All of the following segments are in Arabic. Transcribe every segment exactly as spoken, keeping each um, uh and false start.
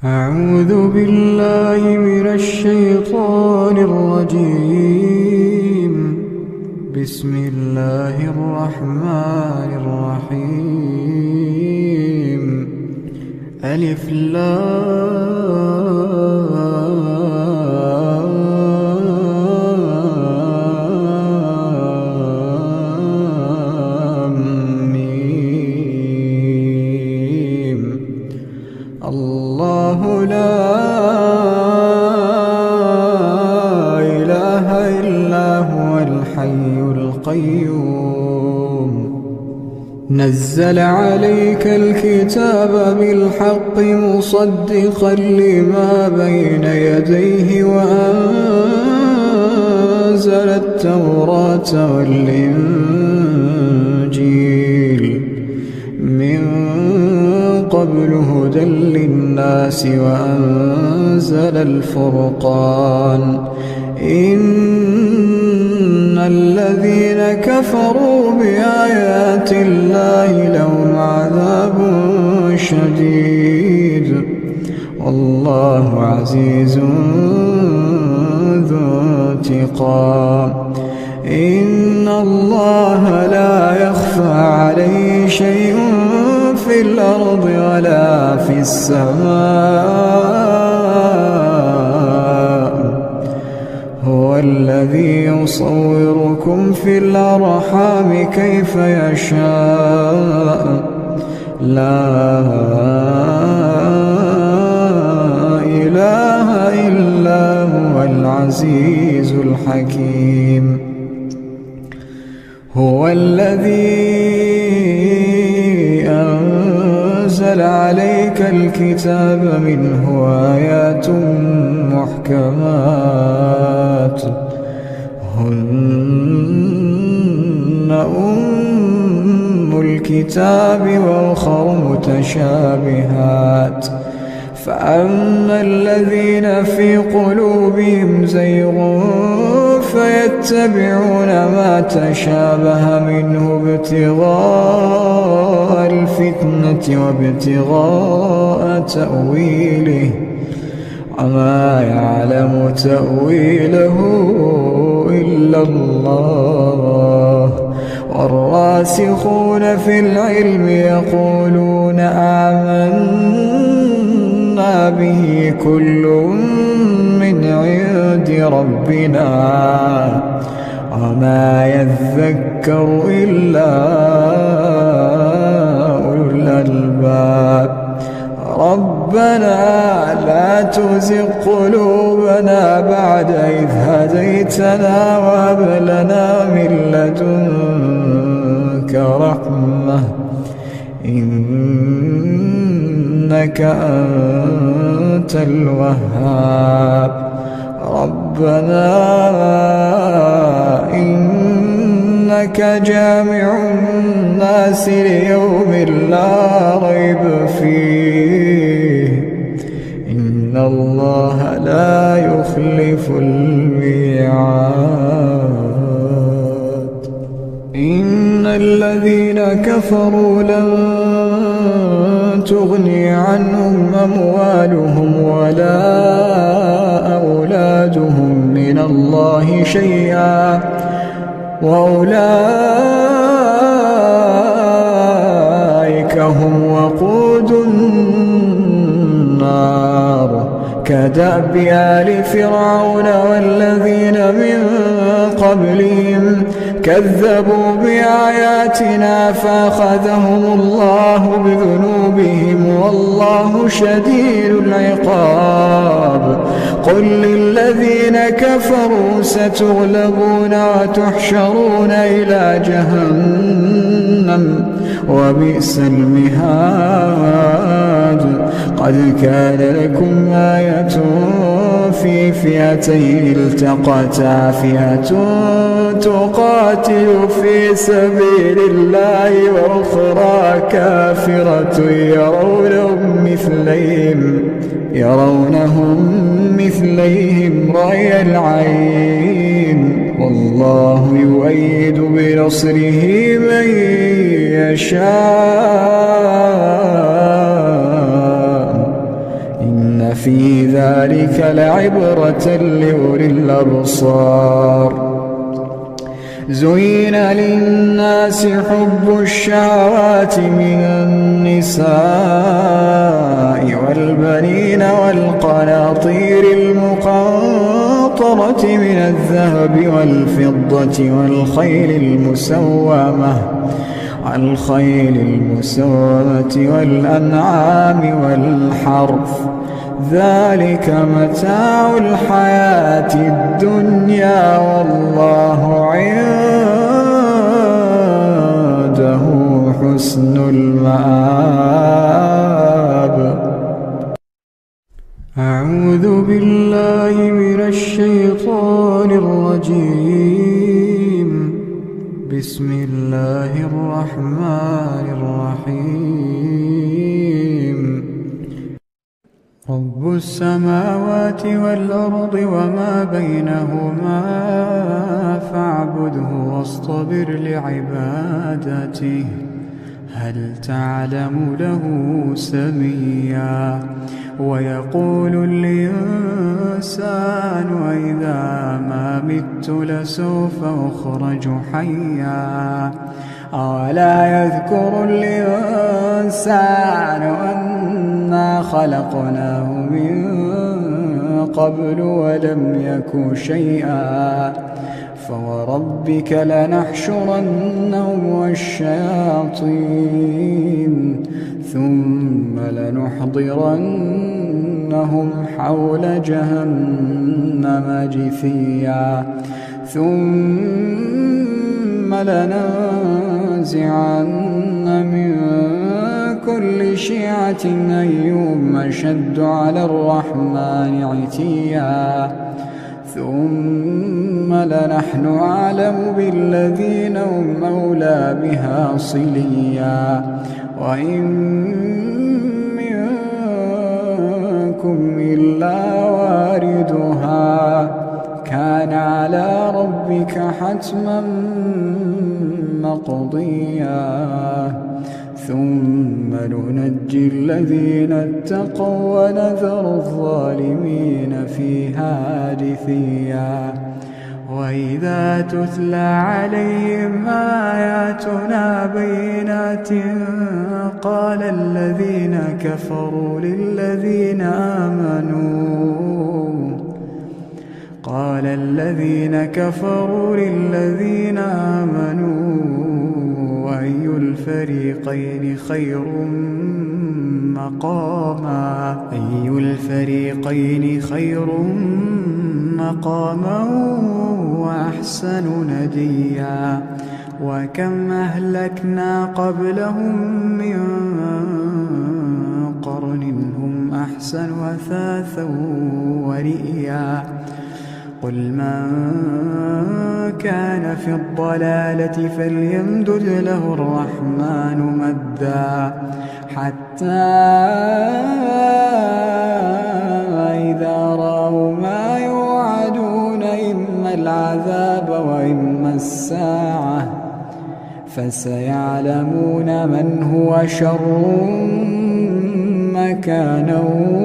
أعوذ بالله من الشيطان الرجيم. بسم الله الرحمن الرحيم. ألف لام ميم. الله لا إله إلا هو الحي القيوم. نزل عليك الكتاب بالحق مصدقا لما بين يديه وأنزل التوراة والإنجيل من قبل هدى للناس وأنزل الفرقان. إن الذين كفروا بآيات الله لهم عذاب شديد والله عزيز ذو انتقام. إن الله لا يخفى عليه شيء في الأرض ولا في السماء. هو الذي يصوركم في الأرحام كيف يشاء. لا إله إلا هو العزيز الحكيم. هو الذي أنزل عليك الكتاب منه آيات محكمات هن أم الكتاب وأخر متشابهات. فأما الذين في قلوبهم زيغ فيتبعون ما تشابه منه ابتغاء الفتنة وابتغاء تأويله وما يعلم تأويله إلا الله. والراسخون في العلم يقولون آمنا به كل من عند ربنا وما يذكر إلا أولو الألباب. ربنا لا تزغ قلوبنا بعد إذ هديتنا وهب لنا من لدنك رحمة إنك أنت الوهاب. ربنا إنك جامع الناس ليوم لا ريب فيه إن الله لا يخلف الميعاد. إن الذين كفروا لن تغني عنهم أموالهم ولا أولادهم من الله شيئا وأولئك هم وقود النار. كدأب آل فرعون والذين من قبلهم كذبوا بآياتنا فأخذهم الله بذنوبهم والله شديد العقاب. قل للذين كفروا ستغلبون وتحشرون إلى جهنم وبئس المهاد. قد كان لكم آية في فئتين التقتا فئة تقاتل في سبيل الله وأخرى كافرة يرونهم مثليهم يرونهم مثليهم رأي العين والله يؤيد بنصره من يشاء إن إن في ذلك لعبرة لأولي الأبصار. زين للناس حب الشهوات من النساء والبنين والقناطير المقنطرة من الذهب والفضة والخيل المسومة والخيل المسومة والأنعام والحرث، ذلك متاع الحياة الدنيا والله عنده حسن المآب. أعوذ بالله من الشيطان الرجيم. بسم الله الرحمن الرحيم. رب السماوات والأرض وما بينهما فاعبده واصطبر لعبادته هل تعلم له سميا. ويقول الإنسان أإذا ما مت لسوف أخرج حيا. أولا يذكر الإنسان أنا خلقناه من قبل ولم يك شيئا. فوربك لنحشرنهم والشياطين ثم لنحضرنهم حول جهنم جثيا. ثم لننزعن من كل شيعة أيهم أشد على الرحمن عتيا. ثم لنحن أعلم بالذين هم أولى بها صليا. وإن منكم إلا واردها كان على ربك حتما مقضيا. ثم ننجي الذين اتقوا ونذر الظالمين فيها جثيا. وإذا تتلى عليهم آياتنا بينات قال الذين كفروا للذين آمنوا قال الذين كفروا للذين آمنوا أي الفريقين خير مقاما أي الفريقين خير مقاما وأحسن نديا. وكم أهلكنا قبلهم من قرن هم أحسن أثاثا ورئيا. قل من كان في الضلالة فليمدد له الرحمن مدا حتى إذا رأوا ما يوعدون إما العذاب وإما الساعة فسيعلمون من هو شر مكانا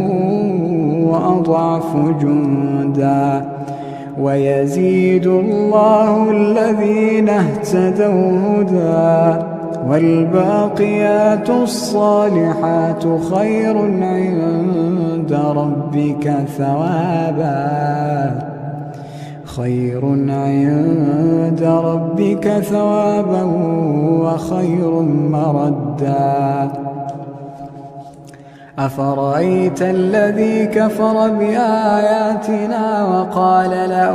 وأضعف جندا. ويزيد الله الذين اهتدوا هدى والباقيات الصالحات خير عند ربك ثوابا خير عند ربك ثوابا وخير مردا. أفرأيت الذي كفر بآياتنا وقال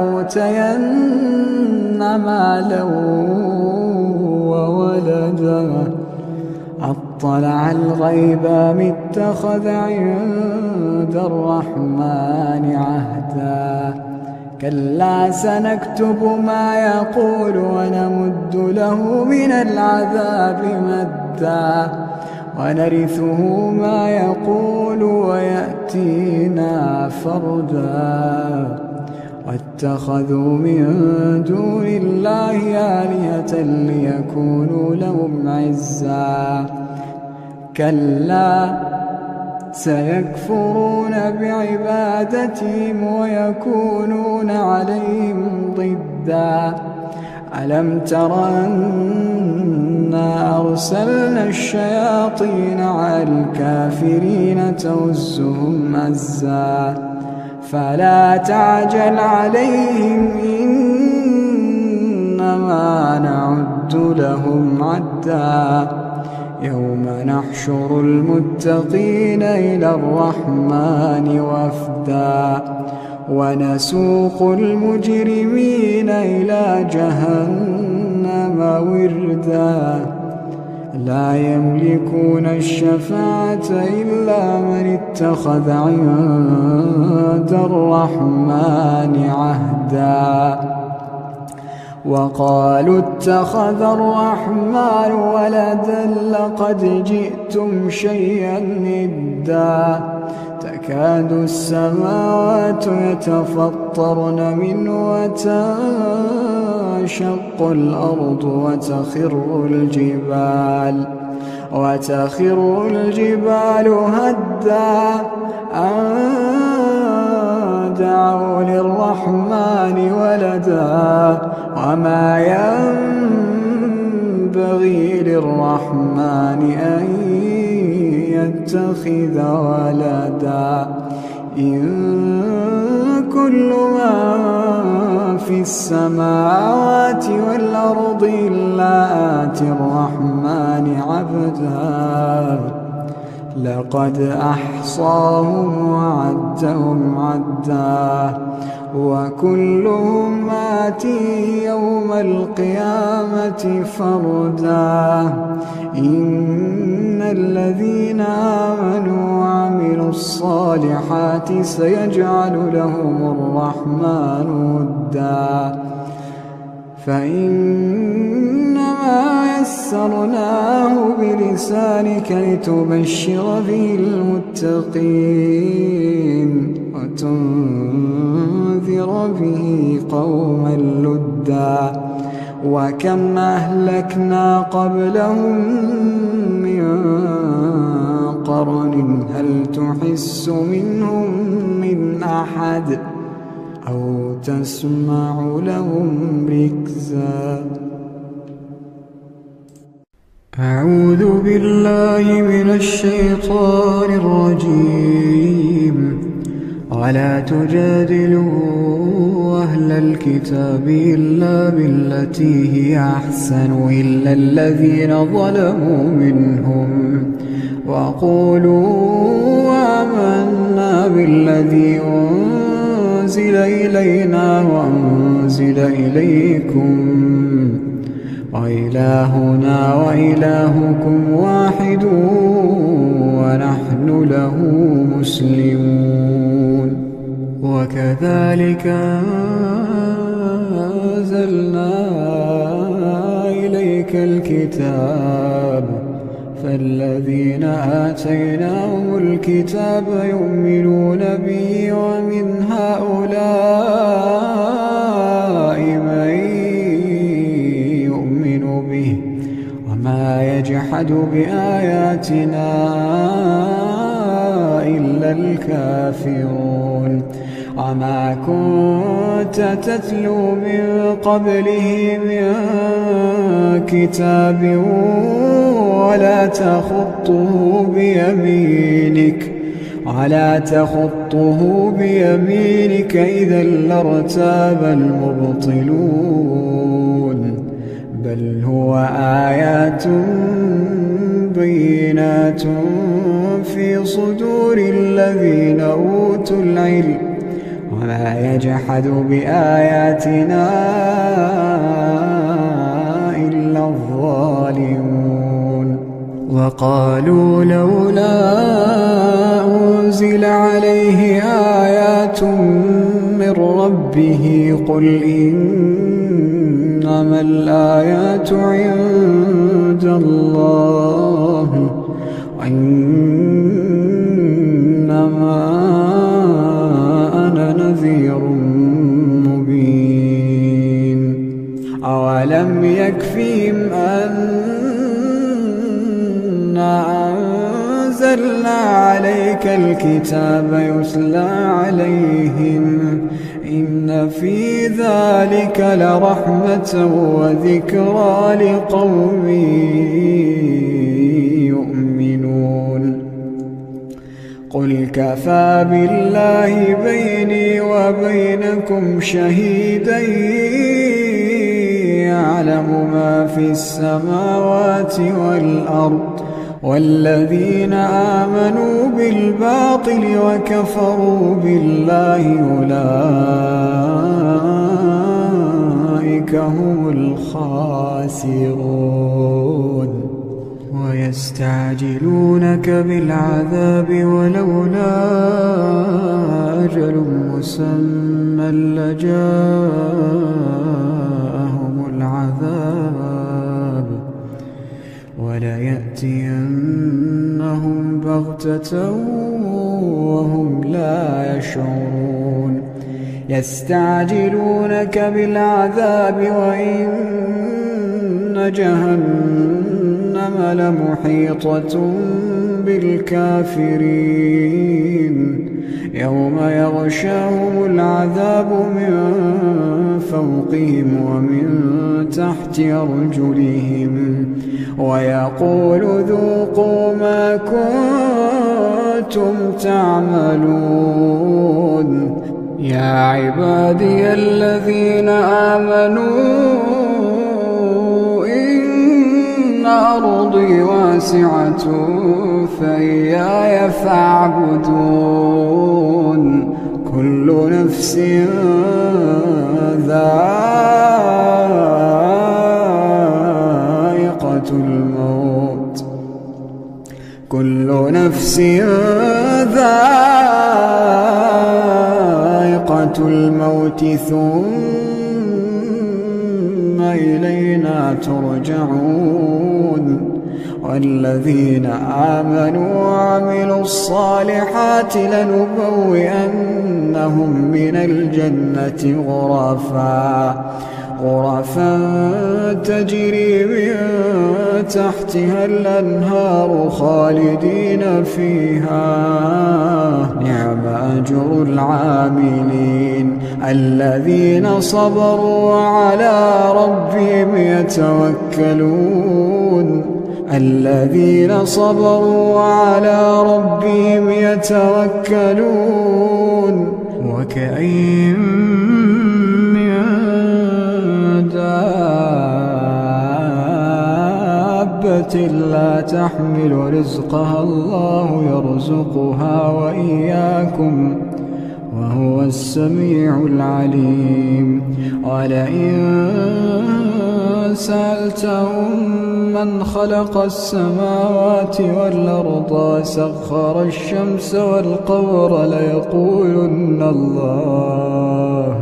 لأوتين مالا وولدا أطلع الغيب أم اتخذ عند الرحمن عهدا. كلا سنكتب ما يقول ونمد له من العذاب مدا ونرثه ما يقول ويأتينا فردا. واتخذوا من دون الله آلهة ليكونوا لهم عزا. كلا سيكفرون بعبادتهم ويكونون عليهم ضدا ألم تر أنا أرسلنا الشياطين على الكافرين تؤزهم أزا فلا تعجل عليهم إنما نعد لهم عدا يوم نحشر المتقين إلى الرحمن وفدا ونسوق المجرمين إلى جهنم وردا لا يملكون الشفاعة إلا من اتخذ عند الرحمن عهدا وقالوا اتخذ الرحمن ولدا لقد جئتم شيئا إدا تكاد السماوات يتفطرن منه وتنشق الأرض وتخر الجبال وتخر الجبال هدا أن دعوا للرحمن ولدا وما ينبغي للرحمن أن يتخذ ولدا إن كل ما في السماوات والأرض إلا آتي الرحمن عبدا لقد أحصاهم وعدهم عدا وكلهم آتيه يوم القيامة فردا إن الذين آمنوا وعملوا الصالحات سيجعل لهم الرحمن ودا فإنما يسرناه بلسانك لتبشر به المتقين وتنذر به قوما لدا وكم أهلكنا قبلهم من قرن هل تحس منهم من أحد أو تسمع لهم ركزا أعوذ بالله من الشيطان الرجيم ولا تجادلوا أهل الكتاب إلا بالتي هي أحسن إلا الذين ظلموا منهم وقولوا آمنا بالذي أنزل إلينا وأنزل إليكم وإلهنا وإلهكم واحد ونحن له مسلمون وكذلك أنزلنا إليك الكتاب فالذين آتيناهم الكتاب يؤمنون به ومن هؤلاء من يؤمن به وما يجحد بآياتنا إلا الكافرون وما كنت تتلو من قبله من كتاب ولا تخطه بيمينك ولا تخطه بيمينك إذا لارتاب المبطلون بل هو آيات بينات في صدور الذين أوتوا العلم وما يجحد بآياتنا إلا الظالمون وقالوا لولا أنزل عليه آيات من ربه قل إنما الآيات عند الله وإنما أنا نذير مبين أولم يكفهم أنا أنزلنا عليك ذلك الكتاب يتلى عليهم إن في ذلك لرحمة وذكرى لقوم يؤمنون قل كفى بالله بيني وبينكم شهيدا يعلم ما في السماوات والأرض والذين آمنوا بالباطل وكفروا بالله أولئك هم الخاسرون ويستعجلونك بالعذاب ولولا أجل مسمى لجاءهم العذاب وليأتينهم بغتة وهم لا يشعرون يستعجلونك بالعذاب وإن جهنم لمحيطة بالكافرين يوم يغشاهم العذاب من فوقهم ومن تحت أرجلهم ويقول ذوقوا ما كنتم تعملون يا عبادي الذين آمنوا إن أرضي واسعة فإياي فاعبدون كل نفس ذائقة الموت كل نفس ذائقة الموت ثم إلينا ترجعون والذين آمنوا وعملوا الصالحات لنبوئنهم من الجنة غرفا غرفا تجري من تحتها الأنهار خالدين فيها نعم أجر العاملين الذين صبروا وعلى ربهم يتوكلون الذين صبروا وعلى ربهم يتوكلون وكأين من دابة لا تحمل رزقها الله يرزقها وإياكم وهو السميع العليم ولئن سألتهم من خلق السماوات والأرض وسخر الشمس والقمر ليقولن الله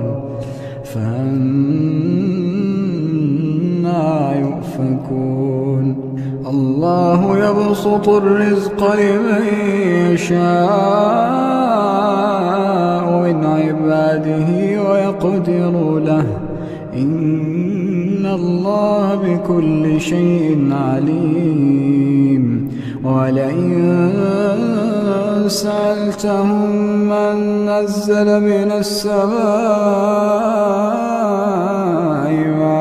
فأنى يؤفكون الله يبسط الرزق لمن يشاء من عباده ويقدر له إن الله بكل شيء عليم ولئن سألتهم من نزل من السماء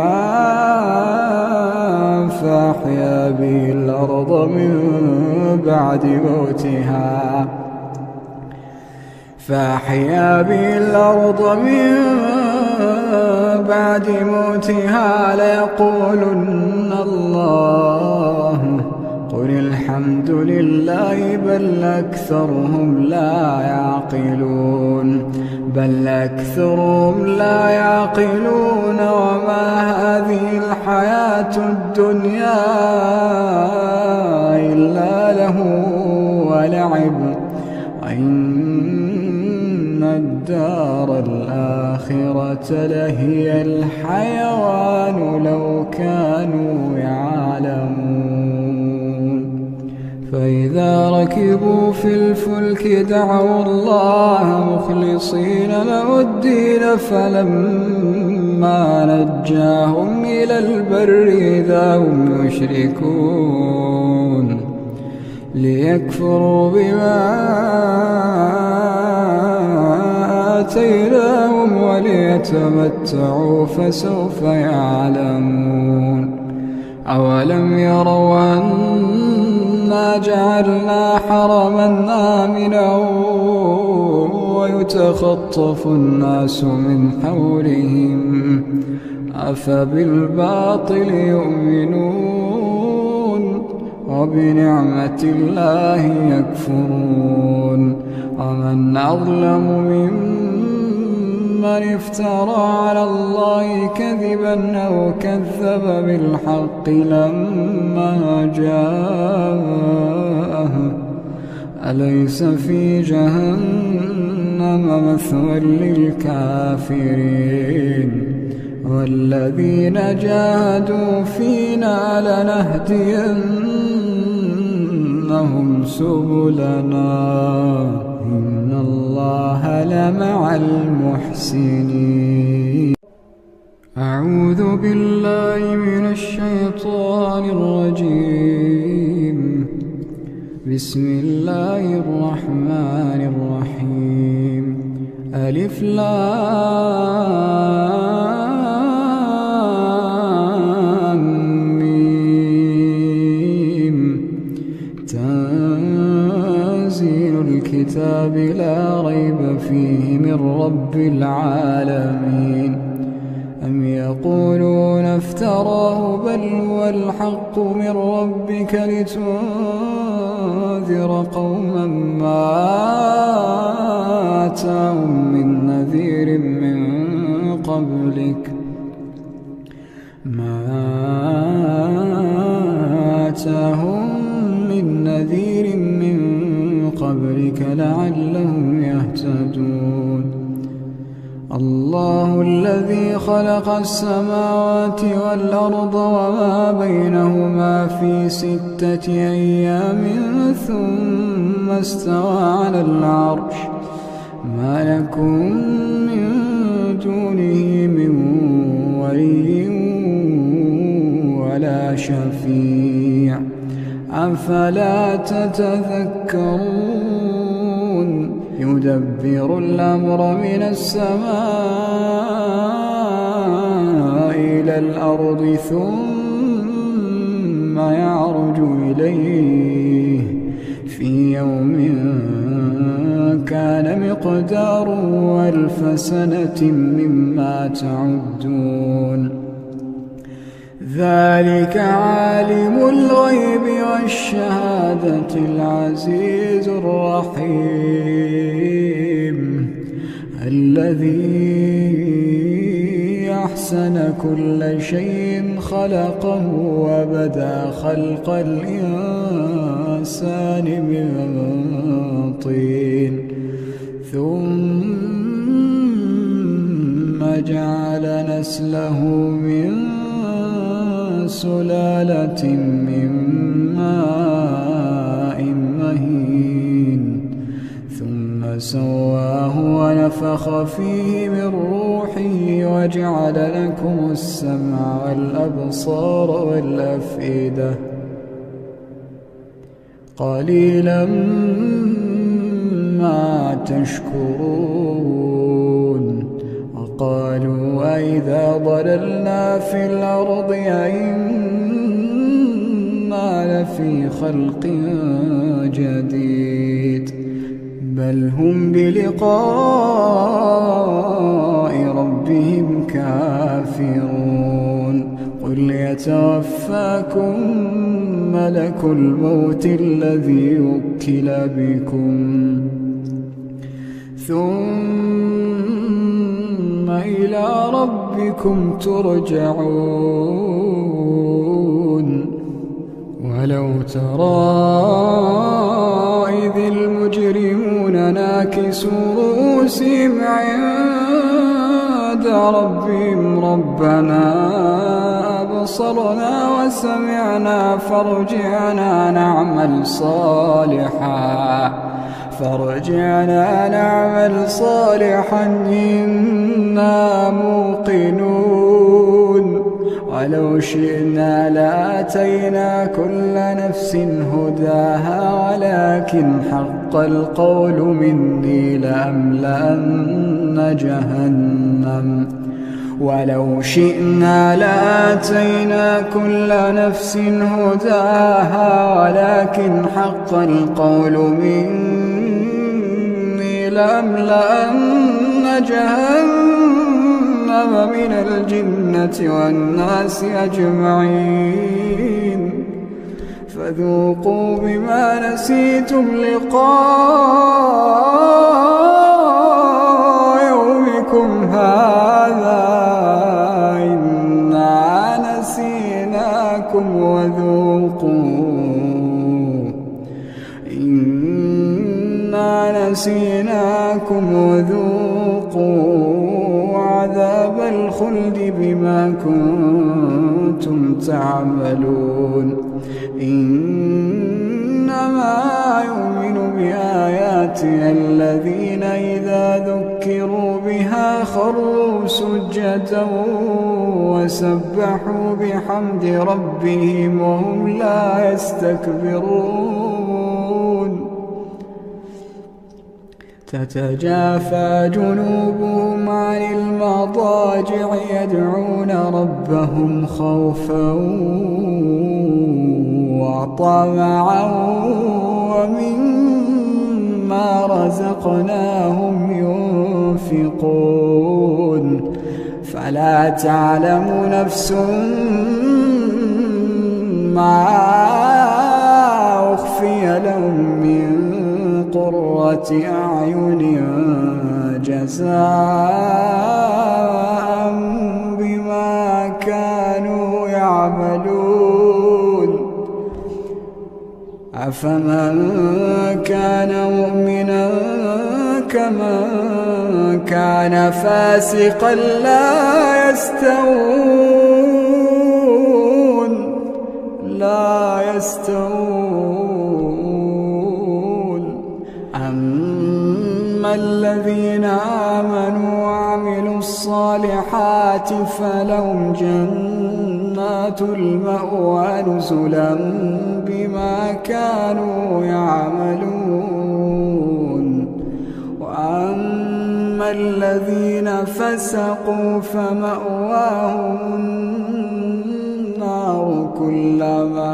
ماء فأحيا به الأرض من بعد موتها فأحيا به الأرض من بعد موتها ليقولن الله قل الحمد لله بل أكثرهم لا يعقلون بل أكثرهم لا يعقلون وما هذه الحياة الدنيا إلا له ولعب وإن الدار الآخرة لهي الحيوان لو كانوا يعلمون فإذا ركبوا في الفلك دعوا الله مخلصين له الدين فلما نجاهم إلى البر إذا هم يشركون ليكفروا بما آتيناهم وليتمتعوا فسوف يعلمون. أولم يروا أنا جعلنا حرما آمنا ويتخطف الناس من حولهم أفبالباطل يؤمنون وبنعمة الله يكفرون. ومن أظلم ممن افترى على الله كذبا أو كذب بالحق لما جاءه أليس في جهنم مثوى للكافرين. والذين جاهدوا فينا لنهدينهم سبلنا إن الله لمع المحسنين. أعوذ بالله من الشيطان الرجيم. بسم الله الرحمن الرحيم. ألف لام ميم. تنزيل الكتاب لا ريب فيه من رب العالمين. أم يقولون افتراه بل هو الحق من ربك لتنذر قوما ما آتاهم من نذير من قبلك ما آتاهم من نذير من قبلك لعلهم يهتدون. الله الذي خلق السماوات والأرض وما بينهما في ستة أيام ثم استوى على العرش ما لكم من دونه من ولي ولا شفيع أفلا تتذكرون. يدبر الأمر من السماء إلى الأرض ثم يعرج إليه في يوم كان مقداره ألف سنة مما تعدون. ذلك عالم الغيب والشهادة العزيز الرحيم الذي أحسن كل شيء خلقه وبدأ خلق الإنسان من طين ثم جعل نسله من سلالة من ماء مهين ثم سواه ونفخ فيه من روحه وجعل لكم السمع والأبصار والأفئدة قليلا ما تشكرون. وقالوا أئذا ضللنا في الأرض أئنا لفي خلق جديد بل هم بلقاء ربهم كافرون. قل يتوفاكم ملك الموت الذي وكل بكم ثم إلى ربكم ترجعون. ولو ترى إذ المجرمون ناكسوا رؤوسهم عند ربهم ربنا أبصرنا وسمعنا فارجعنا نعمل صالحا فارجعنا نعمل صالحا إنا موقنون. ولو شئنا لآتينا كل نفس هداها ولكن حق القول مني لأملأن جهنم ولو شئنا لآتينا كل نفس هداها ولكن حق القول مني لأملأن جهنم من الجنة والناس أجمعين فذوقوا بما نسيتم لقاء يومكم هذا إنا نسيناكم وذوقوا إنا نسيناكم وذوقوا عذاب الخلد بما كنتم تعملون إنما يؤمن بآياتنا الذين إذا ذكروا بها خروا سجدا وسبحوا بحمد ربهم وهم لا يستكبرون تتجافى جنوبهم عن المضاجع يدعون ربهم خوفا وطمعا ومما رزقناهم ينفقون فلا تعلم نفس ما أخفي لهم من قرة أعين جزاء بما كانوا يعملون أفمن كان مؤمنا كمن كان فاسقا لا يستوون لا يستوون أما الذين آمنوا وعملوا الصالحات فلهم جنات المأوى نزلا بما كانوا يعملون وأما الذين فسقوا فمأواهم النار كلما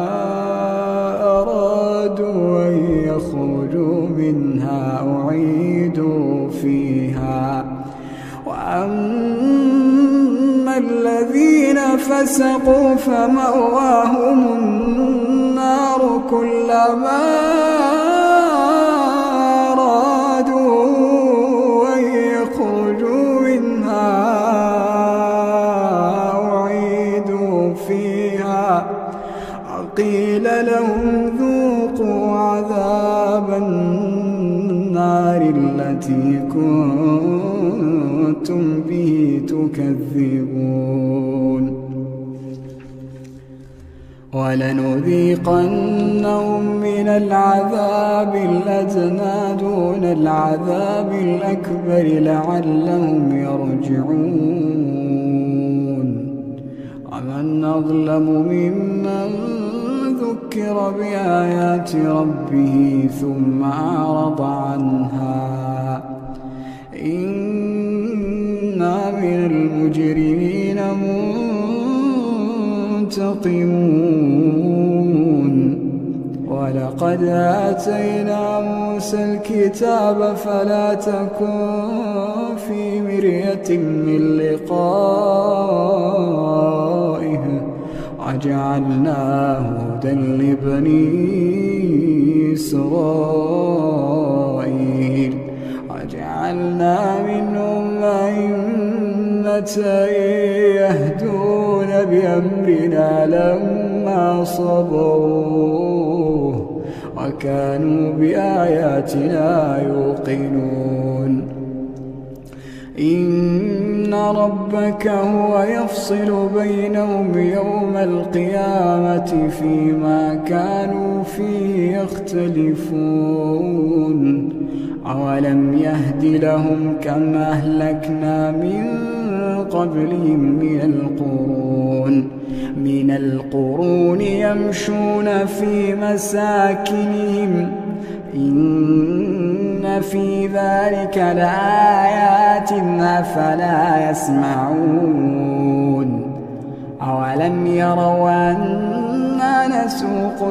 أرادوا أن يخرجوا منها أعيدوا فيها وأما الذين فسقوا فمأواهم النار كلما أرادوا أن يخرجوا منها أعيدوا فيها قيل لهم ذوقوا عذاب النار التي كنتم به تكذبون ولنذيقنهم من العذاب الأدنى دون العذاب الأكبر لعلهم يرجعون ومن أظلم ممن ذكر بآيات ربه ثم أعرض عنها إنا من المجرمين منتقمون ولقد آتينا موسى الكتاب فلا تكن في مرية من لقائه وجعلناه هدى لبني إسرائيل وجعلنا منهم أئمة يهدون بأمرنا لما صبروا وكانوا بآياتنا يوقنون إن ربك هو يفصل بينهم يوم القيامة فيما كانوا فيه يختلفون أولم يهد لهم كم أهلكنا من قبلهم من القرون من القرون يمشون في مساكنهم إن في ذلك لآيات أفلا يسمعون أولم يروا أنا نسوق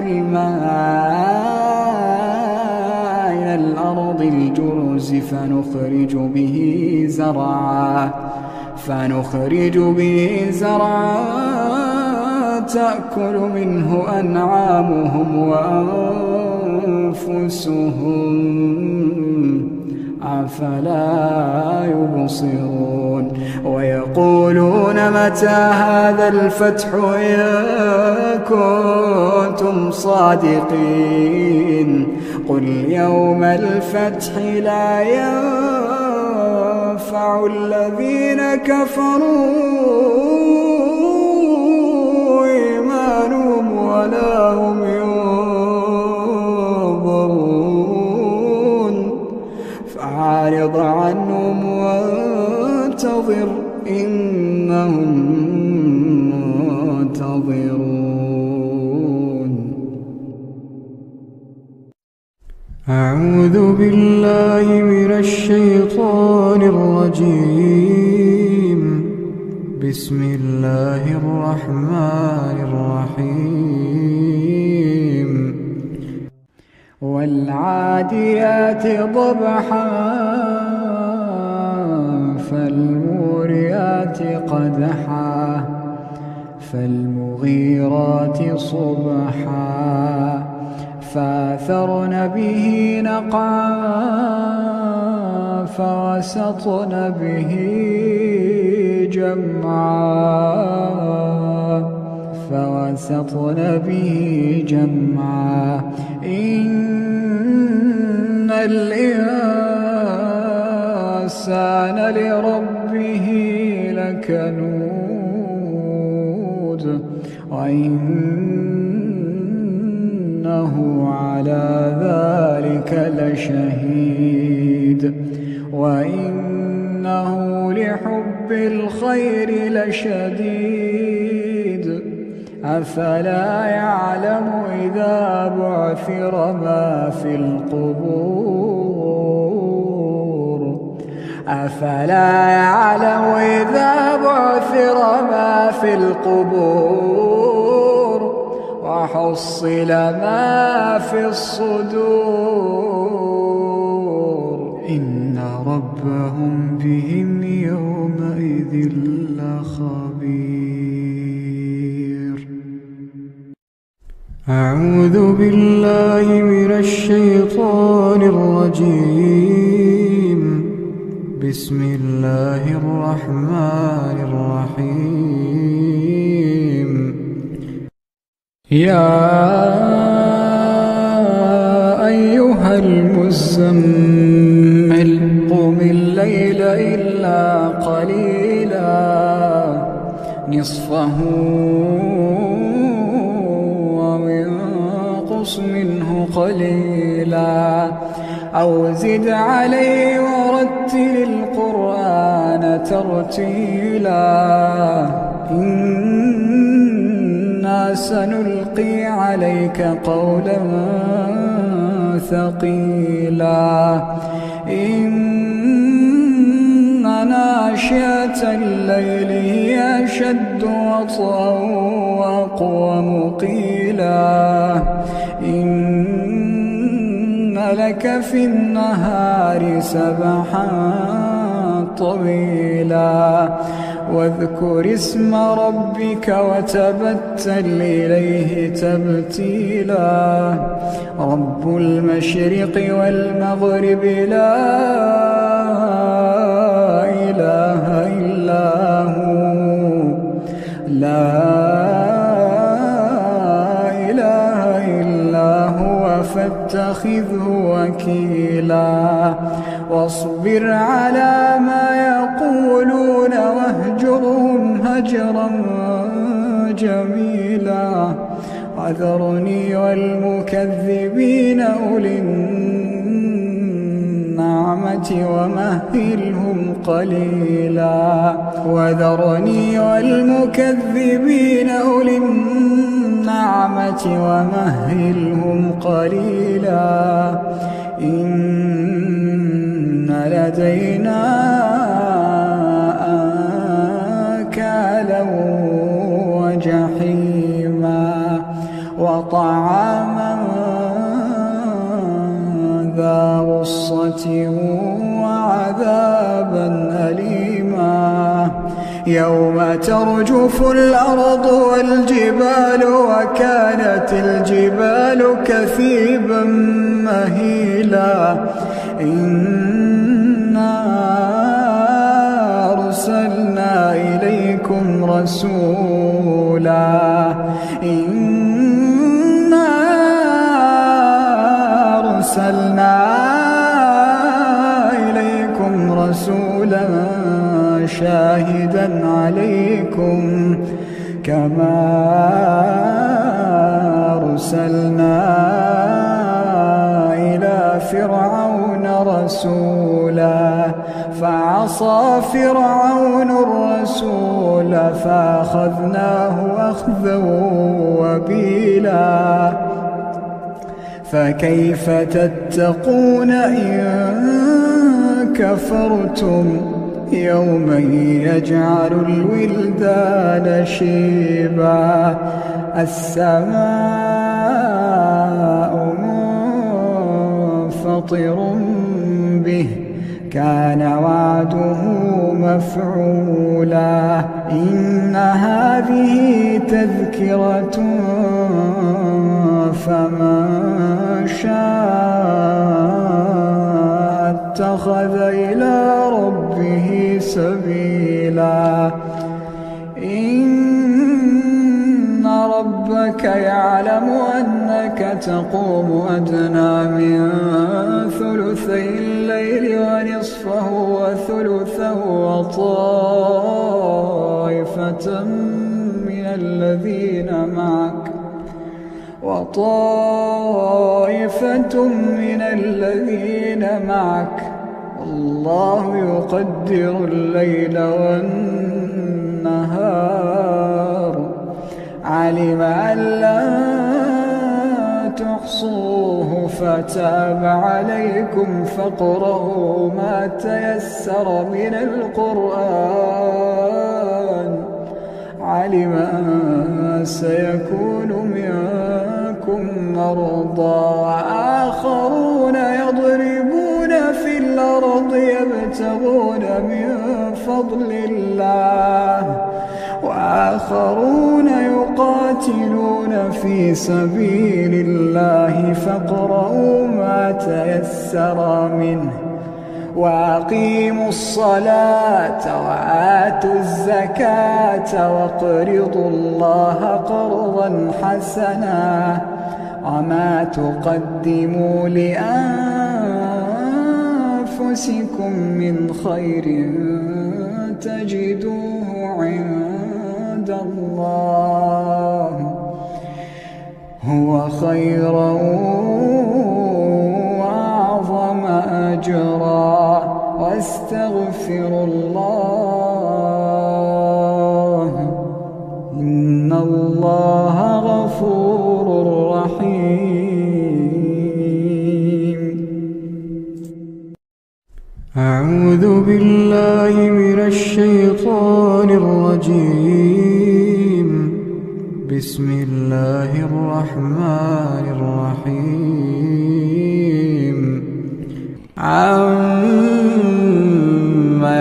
الماء إلى الأرض الجرز فنخرج به زرعا فنخرج به زرعا تأكل منه أنعامهم وأنفسهم أفلا يبصرون ويقولون متى هذا الفتح إن كنتم صادقين قل يوم الفتح لا ينفع الذين كفروا إيمانهم ولا هم ينظرون فأعرض عنهم وانتظر إنهم منتظرون. أعوذ بالله من الشيطان الرجيم. بسم الله الرحمن الرحيم. والعاديات ضبحا فالموريات قدحا فالمغيرات صبحا فأثرن به نقعا فوسطن به جمعا فوسطن به جمعا إن الإنسان لربه لكنود وإنه على ذلك لشهيد وإنه لحب الخير لشديد أفلا يعلم إذا بعثر ما في القبور أفلا يعلم إذا بعثر ما في القبور وحصل ما في الصدور إن ربهم بهم يومئذ لخبير. أعوذ بالله من الشيطان الرجيم. بسم الله الرحمن الرحيم. يا أيها المزمل قم الليل إلا قليلا نصفه وانقص منه قليلا أو زد عليه ورتل القرآن ترتيلا إنا سنلقي عليك قولا ثقيلا إن ناشئة الليل هي أشد وطئا وأقوم قيلا إن لك في النهار سبحا طويلا واذكر اسم ربك وتبتل إليه تبتيلا رب المشرق والمغرب لا إله إلا هو لا إله إلا هو فاتخذه وكيلا واصبر على ما يقولون واهجرهم هجرا جميلا وذرني والمكذبين أولي النعم النعمة ومهلهم قليلا وذرني والمكذبين أولي النعمة ومهلهم قليلا إن لدينا أنكالا وجحيما وطعاما ذا غصة وعذابا أليما يوم ترجف الأرض والجبال وكانت الجبال كثيبا مهيلا إنا أرسلنا إليكم رسولا إنا أرسلنا إليكم رسولا شاهدا عليكم كما أرسلنا إلى فرعون رسولا فعصى فرعون الرسول فأخذناه أخذا وبيلا فكيف تتقون إن كفرتم يوما يجعل الولدان شيبا السماء منفطر به كان وعده مفعولا إن هذه تذكرة فمن شاء اتخذ إلى ربه سبيلا إن ربك يعلم أنك تقوم أدنى من ثلثي الليل ونصفه وثلثه وطائفة من الذين معك وطائفة من الذين معك والله يقدر الليل والنهار علم أن لا تحصوه فتاب عليكم فاقرؤوا ما تيسر من القرآن علم أن سيكون منكم مرضى وآخرون يضربون في الأرض يبتغون من فضل الله وآخرون يقاتلون في سبيل الله فاقرؤوا ما تيسر منه وأقيموا الصلاة وآتوا الزكاة واقرضوا الله قرضا حسنا وما تقدموا لأنفسكم من خير تجدوه عند الله هو خيرا وأعظم أجرا واستغفروا الله إن الله غفور رحيم أعوذ بالله من الشيطان الرجيم بسم الله الرحمن الرحيم عما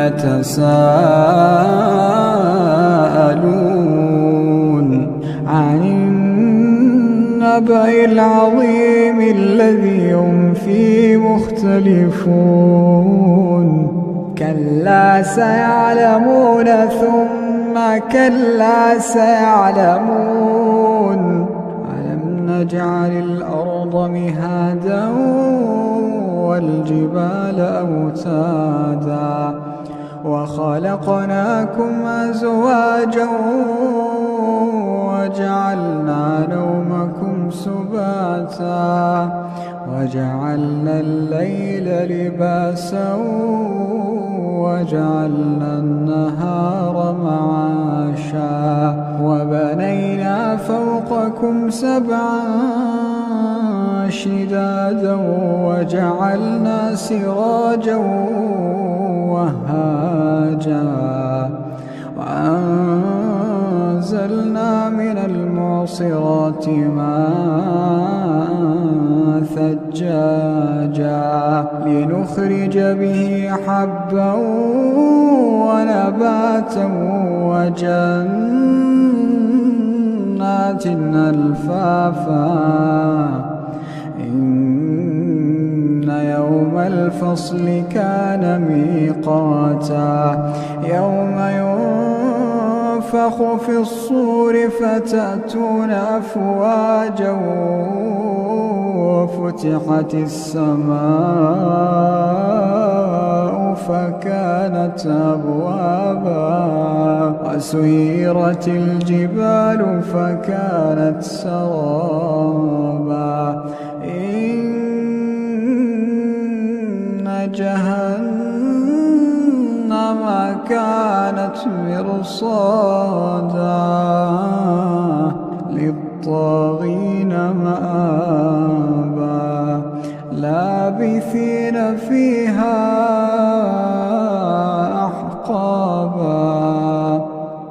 يتساءلون عن النبأ العظيم الذي هم فيه مختلفون كلا سيعلمون ثم كلا سيعلمون ألم نجعل الأرض مهادا والجبال أوتادا وخلقناكم أزواجا وجعلنا نومكم سباتا وجعلنا الليل لباسا وجعلنا النهار معاشا وبنينا فوقكم سبعا شدادا وجعلنا سراجا وهاجا وأنزلنا من المعصرات ماء ثجاجا لنخرج به حبا ونباتا وجنات ألفافا إن يوم الفصل كان ميقاتا يوم ينفخ في الصور فتأتون أفواجا وفتحت السماء فكانت أبوابا وسيرت الجبال فكانت سرابا إن جهنم كانت مرصادا للطاغين مآبا لابثين فيها أحقابا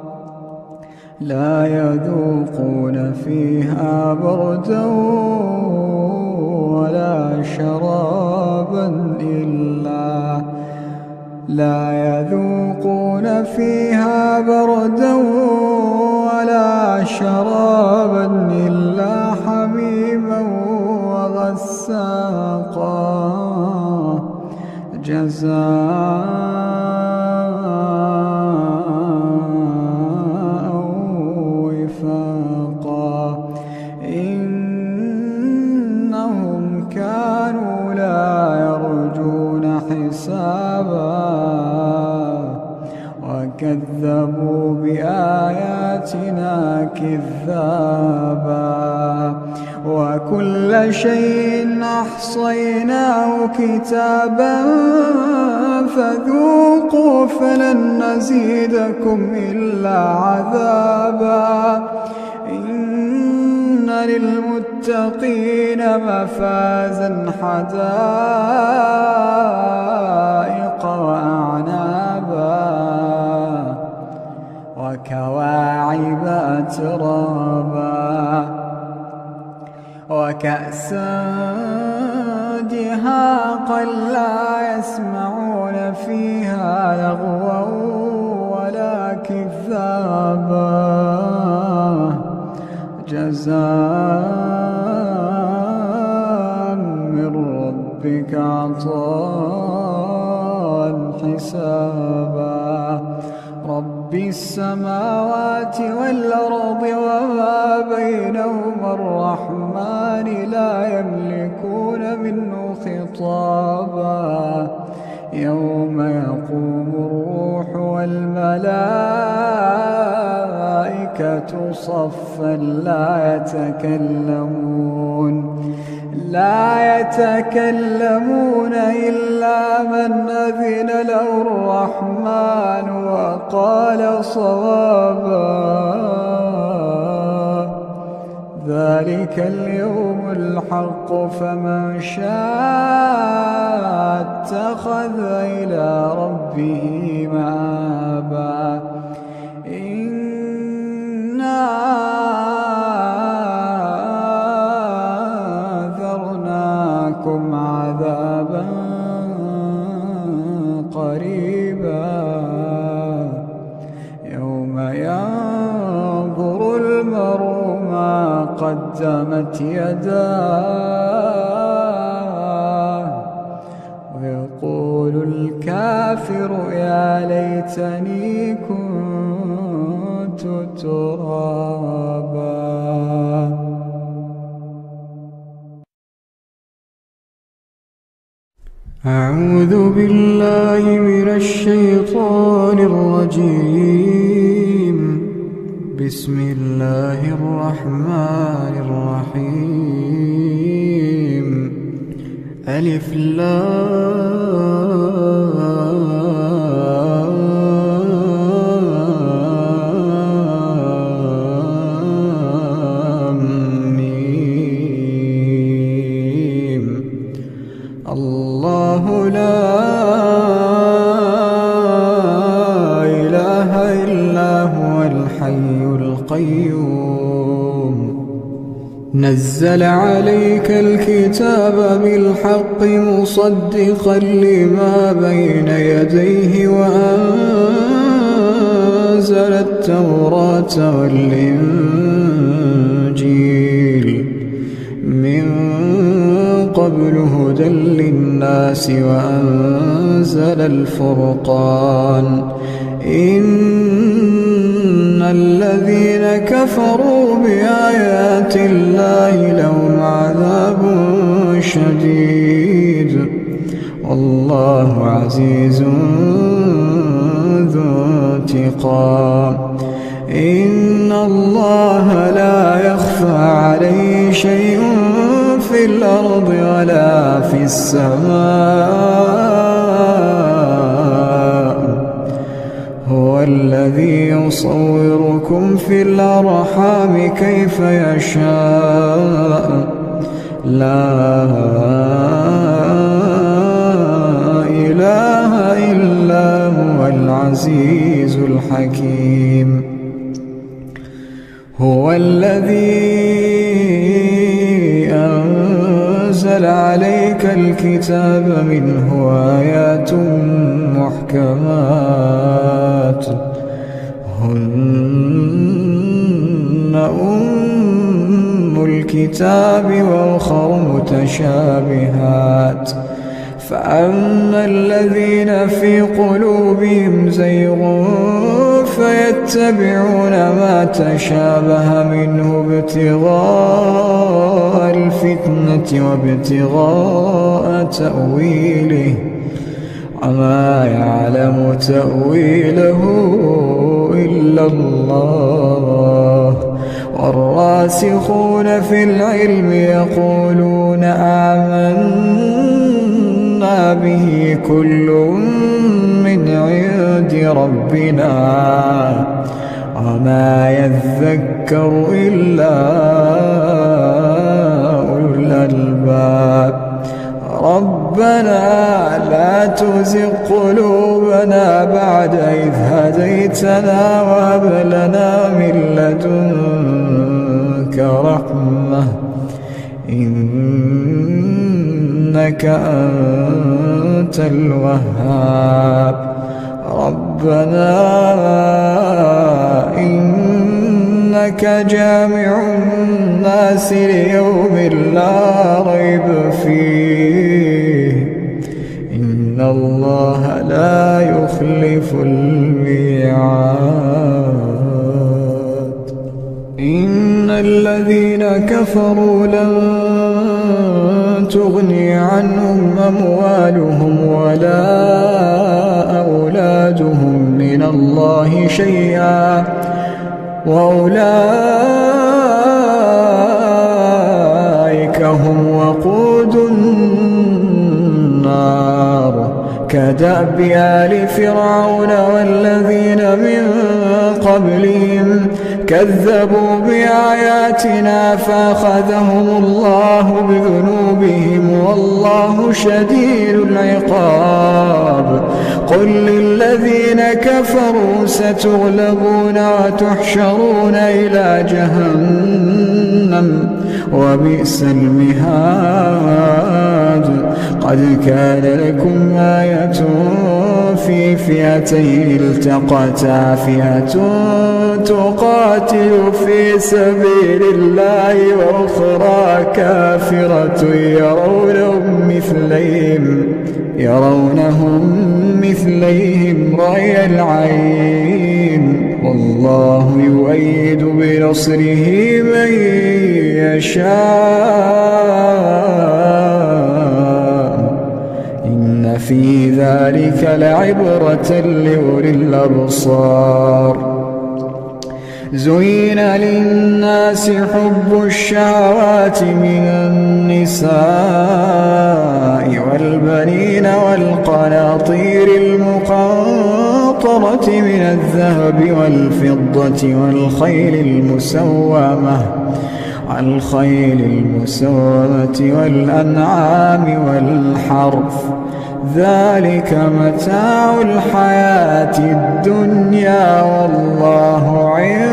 لا يذوقون فيها بردا ولا شرابا إلا لا يذوقون فيها بردا ولا شرابا إلا حميما وغساقا جزاء وفاقا إنهم كانوا لا يرجون حسابا وكذبوا بآياتنا كذابا وكل شيء أحصيناه كتابا فذوقوا فلن نزيدكم إلا عذابا إن للمتقين مفازا حدائق وأعنابا وكواعب أترابا وكأسا دهاقا لا يسمعون فيها لغوا ولا كذابا جزاء من ربك عطاء حسابا رب السماوات والأرض وما بينهما الرحمن لا يملكون منه خطابا يوم يقوم الروح والملائكة صفا لا يتكلمون لا يتكلمون إلا من أذن له الرحمن وقال صوابا ذلك اليوم الحق فمن شاء اتخذ إلى ربه مآبا إنا أنذرناكم عذابا قريبا يوم ينظر المرء ما قدمت يداه ويقول الكافر يا ليتني كنت ترابا. أعوذ بالله من الشيطان الرجيم. بسم الله الرحمن الرحيم. ألف لام ميم. الله لا إله إلا هو الحي القيوم. نزل عليك الكتاب بالحق مصدقا لما بين يديه وأنزل التوراة والإنجيل من قبل هدى للناس وأنزل الفرقان. إن الذين كفروا بآيات الله لهم عذاب شديد والله عزيز ذو انتقام. إن الله لا يخفى عليه شيء في الأرض ولا في السماء. هو الذي يصوركم في الأرحام كيف يشاء. لا إله إلا هو العزيز الحكيم. هو الذي أنزل عليك الكتاب منه آيات محكمات هن أم الكتاب وأخر متشابهات. فأما الذين في قلوبهم زيغ فيتبعون ما تشابه منه ابتغاء الفتنة وابتغاء تأويله وما يعلم تأويله إلا الله. والراسخون في العلم يقولون آمنا به كل من عند ربنا وما يذكر إلا أولو الألباب. ربنا لا تزغ قلوبنا بعد إذ هديتنا وهب لنا من لدنك رحمة إنك أنت الوهاب. ربنا إنك جامع الناس ليوم لا ريب فيه إن الله لا يخلف الميعاد. إن الذين كفروا لن تغني عنهم أموالهم ولا أولادهم من الله شيئا وأولئك هم وقود النار. كدأب آل فرعون والذين من قبلهم كذبوا بآياتنا فأخذهم الله بذنوبهم والله شديد العقاب. قل للذين كفروا ستغلبون وتحشرون إلى جهنم وبئس المهاد. قد كان لكم آية في فئتين التقتا فئة تقاتل في سبيل الله وأخرى كافرة يرونهم مثليهم يرونهم مثليهم رأي العين والله يؤيد بنصره من يشاء. إن في ذلك لعبرة لأولي الأبصار. زين للناس حب الشهوات من النساء والبنين والقناطير المقنطرة من الذهب والفضة والخيل المسومة الخيل المسومة والأنعام والحرث ذلك متاع الحياة الدنيا والله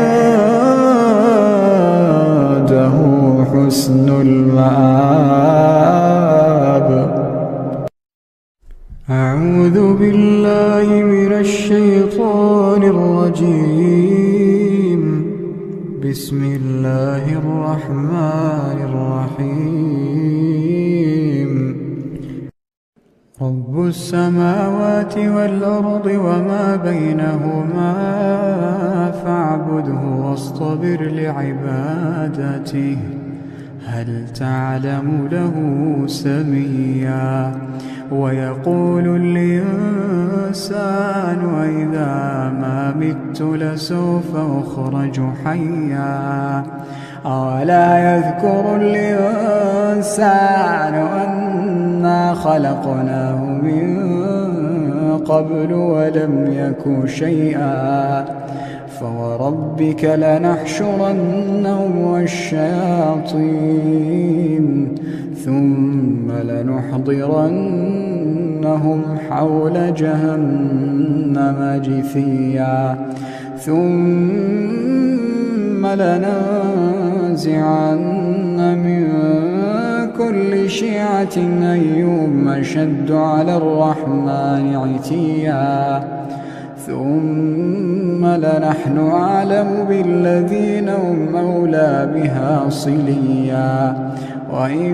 عنده حسن المآب. أعوذ بالله من الشيطان الرجيم. بسم الله الرحمن الرحيم. رب السماوات والأرض وما بينهما فاعبده واصطبر لعبادته هل تعلم له سميا. ويقول الإنسان وإذا ما مت لسوف أخرج حيا. أولا يذكر الإنسان أنا خلقناه من قبل ولم يك شيئا. فوربك لنحشرنهم والشياطين ثم لنحضرنهم حول جهنم جثيا. ثم لننزعن من كل شيعة أيهم أشد على الرحمن عتيا. ثم لنحن أعلم بالذين هم أولى بها صليا. وإن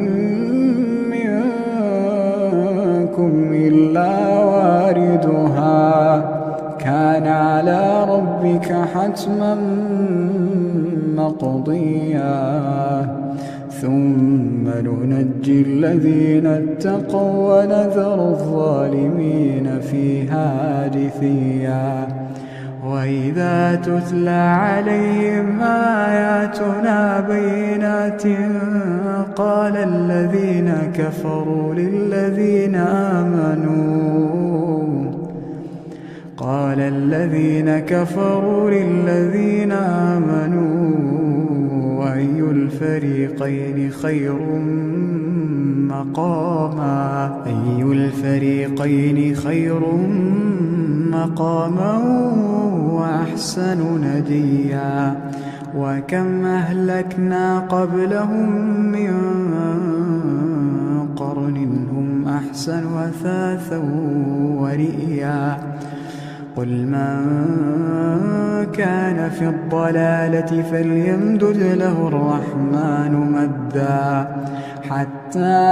منكم إلا واردها كان على ربك حتما مقضيا. ثم ننجي الذين اتقوا ونذر الظالمين فيها جثيا. وإذا تتلى عليهم آياتنا بينات قال الذين كفروا للذين آمنوا قال الذين كفروا للذين آمنوا أي الفريقين خير مقاما أي الفريقين خير مقاما وأحسن نديا. وكم أهلكنا قبلهم من قرن هم أحسن أثاثا ورئيا. قل من كان في الضلالة فليمدد له الرحمن مدا حتى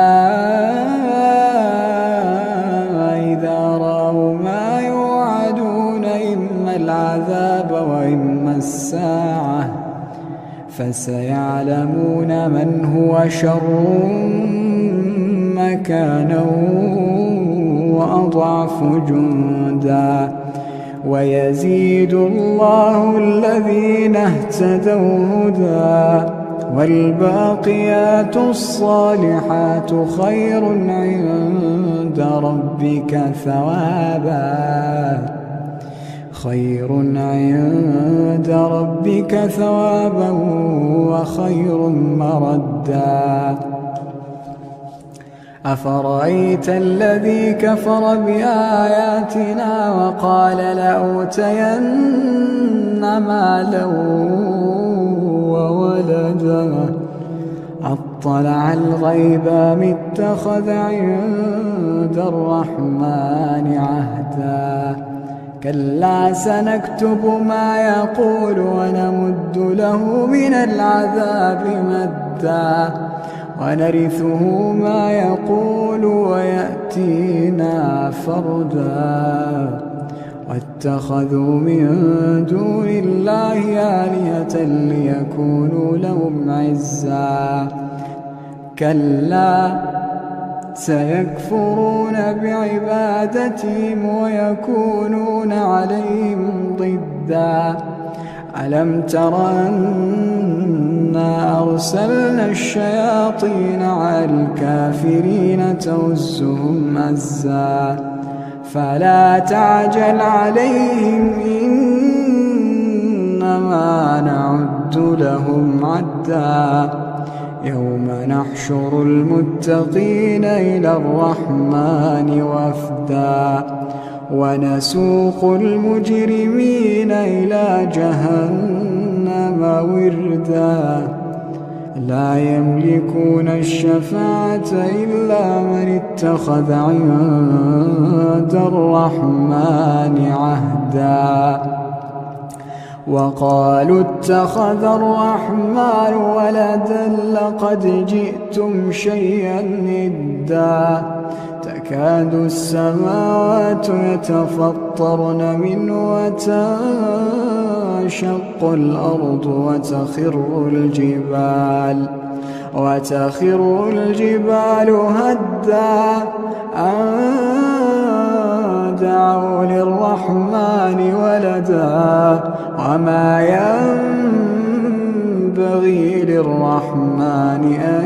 إذا رأوا ما يوعدون إما العذاب وإما الساعة فسيعلمون من هو شر مكانا وأضعف جندا. ويزيد الله الذين اهتدوا هدى والباقيات الصالحات خير عند ربك ثوابا خير عند ربك ثوابا وخير مردا. أفرأيت الذي كفر بآياتنا وقال لأوتين مالا وولدا أطلع الغيب أم اتخذ عند الرحمن عهدا. كلا سنكتب ما يقول ونمد له من العذاب مدا ونرثه ما يقول ويأتينا فردا. واتخذوا من دون الله آلهة ليكونوا لهم عزا. كلا سيكفرون بعبادتهم ويكونون عليهم ضدا. ألم تر أنا أرسلنا الشياطين على الكافرين تؤزهم أزا فلا تعجل عليهم إنما نعد لهم عدا يوم نحشر المتقين إلى الرحمن وفدا ونسوق المجرمين إلى جهنم وردا لا يملكون الشفاعة إلا من اتخذ عند الرحمن عهدا وقالوا اتخذ الرحمن ولدا لقد جئتم شيئا إدا تكاد السماوات يتفطرن منه وتنشق الأرض وتخر الجبال وتخر الجبال هدا أن دعوا للرحمن ولدا وما ينبغي للرحمن أن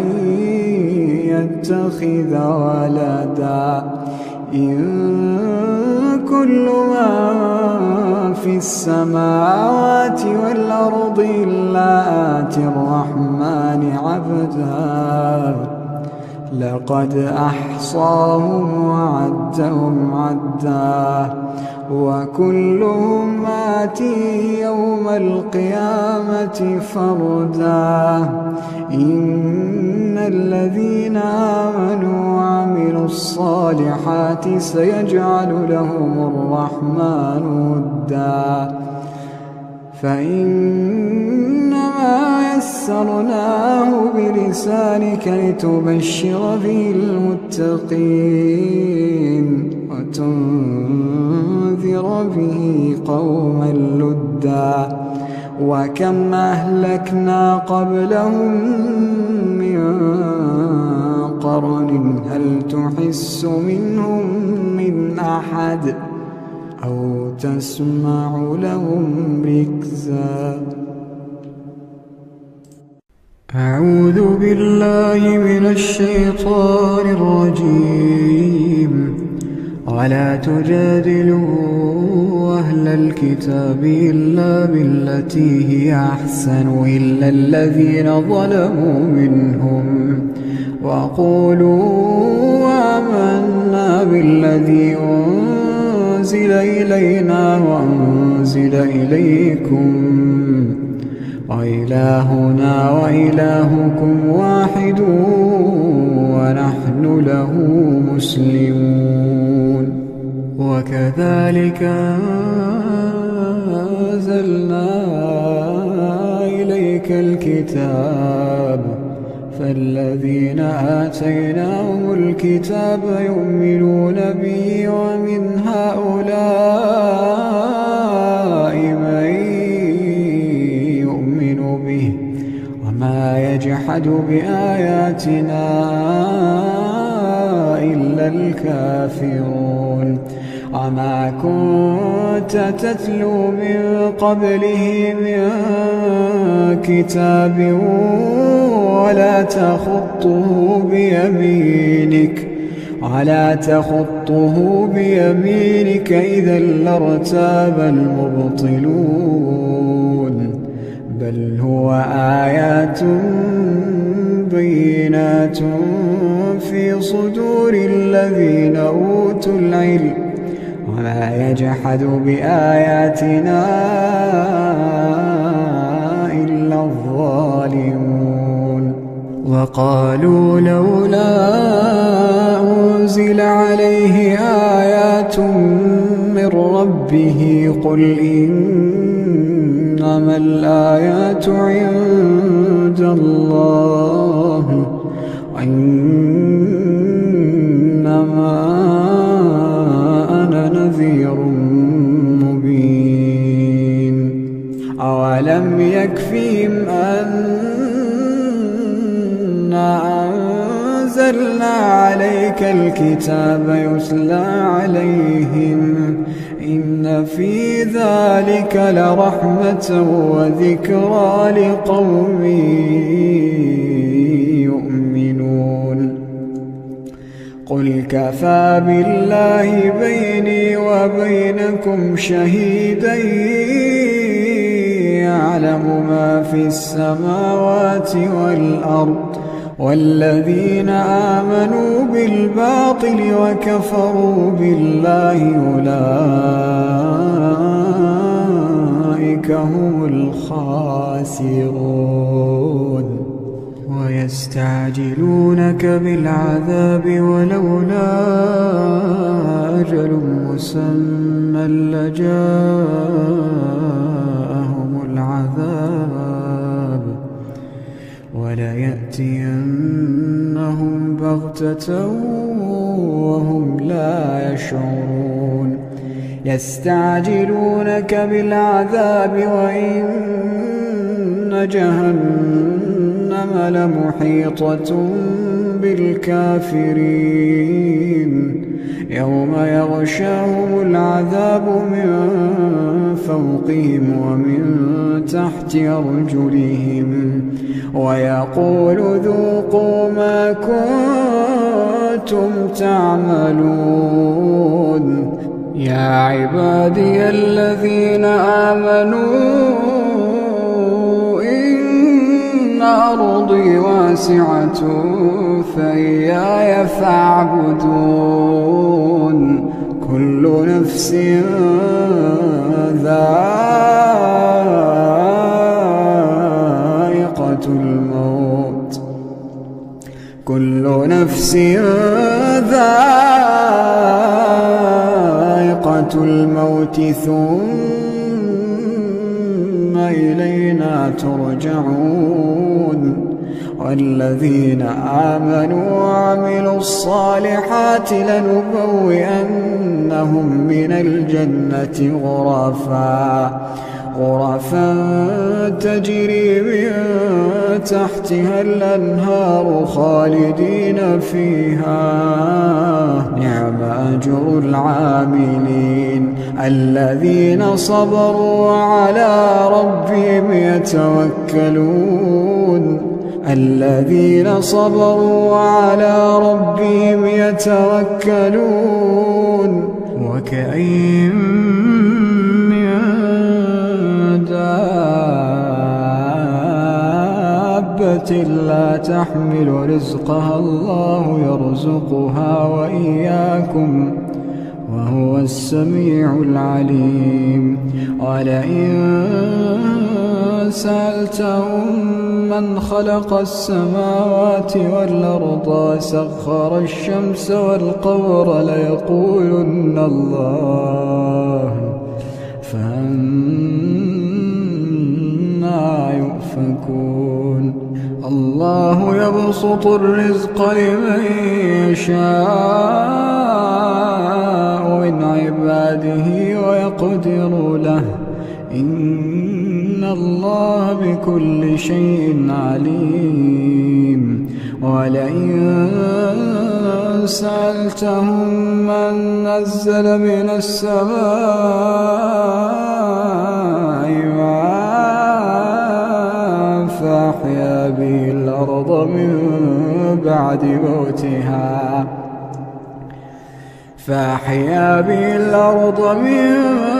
يتخذ ولدا إن كل من في السماوات والأرض إلا آتي الرحمن عبدا لقد أحصاهم وعدهم عدا وكلهم آتيه يوم القيامة فردا إن الذين آمنوا وعملوا الصالحات سيجعل لهم الرحمن ودا فإنما يسرناه بلسانك لتبشر به المتقين وتنذر به قوما لدا وكم أهلكنا قبلهم من قرن هل تحس منهم من أحد أو تسمع لهم ركزا أعوذ بالله من الشيطان الرجيم ولا تجادلوا أهل الكتاب إلا بالتي هي أحسن إلا الذين ظلموا منهم وقولوا آمنا بالذي أنزل إلينا وأنزل إليكم وإلهنا وإلهكم واحد ونحن له مسلمون وكذلك أنزلنا إليك الكتاب فالذين آتيناهم الكتاب يؤمنون به ومن هؤلاء من يؤمن به وما يجحد بآياتنا إلا الكافرون وما كنت تتلو من قبله من كتاب ولا تخطه بيمينك ولا تخطه بيمينك إذا لارتاب المبطلون بل هو آيات بينات في صدور الذين أوتوا العلم وما يجحد بآياتنا إلا الظالمون وقالوا لولا أنزل عليه آيات من ربه قل إنما الآيات عند الله وإنما أنا نذير مبين أولم يكفيهم أن نزلنا عليك الكتاب يتلى عليهم إن في ذلك لرحمة وذكرى لقوم يؤمنون قل كفى بالله بيني وبينكم شهيدا يعلم ما في السماوات والأرض والذين آمنوا بالباطل وكفروا بالله أولئك هم الخاسرون ويستعجلونك بالعذاب ولولا أجل مسمى لجاءهم العذاب وليأتينهم بغتة وهم لا يشعرون يستعجلونك بالعذاب وإن جهنم لمحيطة بالكافرين يوم يغشاهم العذاب من فوقهم ومن تحت أرجلهم ويقول ذوقوا ما كنتم تعملون يا عبادي الذين آمنوا إن أرضي واسعة فإياي فاعبدون كل نفس ذائقة الموت كل نفس ذائقة الموت ثم إلينا ترجعون والذين آمنوا وعملوا الصالحات لنبوئنهم من الجنة غرفا غرفا تجري من تحتها الأنهار خالدين فيها نعم أجر العاملين الذين صبروا وعلى ربهم يتوكلون الذين صبروا وعلى ربهم يتوكلون وكأين من دابة لا تحمل رزقها الله يرزقها وإياكم وهو السميع العليم ولئن سألتهم من خلق السماوات والأرض وسخر الشمس والقمر ليقولن الله فأنى يؤفكون الله يبسط الرزق لمن يشاء من عباده ويقدر له إن الله بكل شيء عليم ولئن سألتهم من نزل من السماء ماء فأحيا به الأرض من بعد موتها فأحيا به الأرض من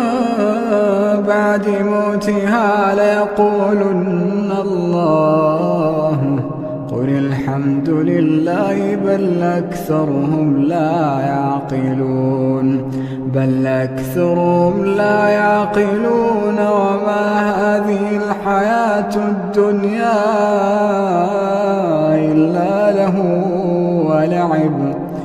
بعد موتها ليقولن الله قل الحمد لله بل أكثرهم لا يعقلون بل أكثرهم لا يعقلون وما هذه الحياة الدنيا إلا له ولعب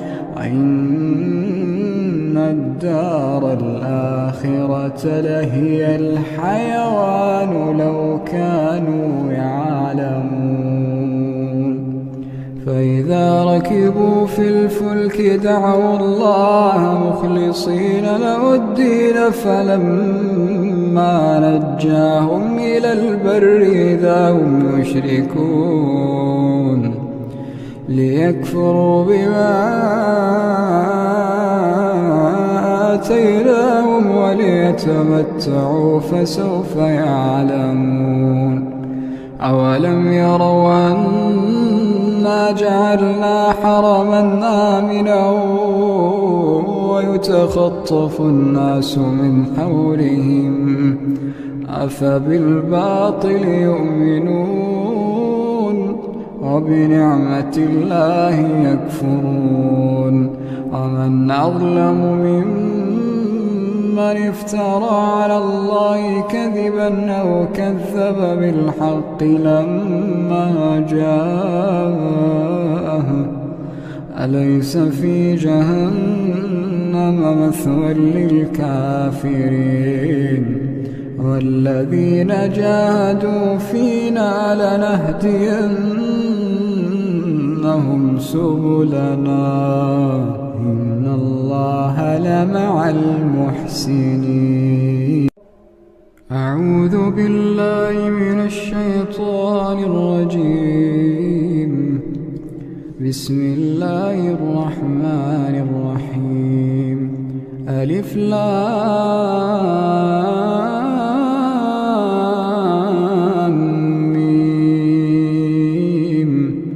وإن الدار الآخرة لهي الحيوان لو كانوا يعلمون فإذا ركبوا في الفلك دعوا الله مخلصين له الدين فلما نجاهم إلى البر إذا هم يشركون ليكفروا بما آتيناهم وليتمتعوا فسوف يعلمون. أولم يروا أنا جعلنا حرما آمنا ويتخطف الناس من حولهم أفبالباطل يؤمنون وبنعمة الله يكفرون. ومن أظلم ممن افترى على الله كذبا أو كذب بالحق لما جاءه أليس في جهنم مثوى للكافرين. والذين جاهدوا فينا لنهدينهم سبلنا إن الله لمع المحسنين. أعوذ بالله من الشيطان الرجيم. بسم الله الرحمن الرحيم. ألف لام ميم.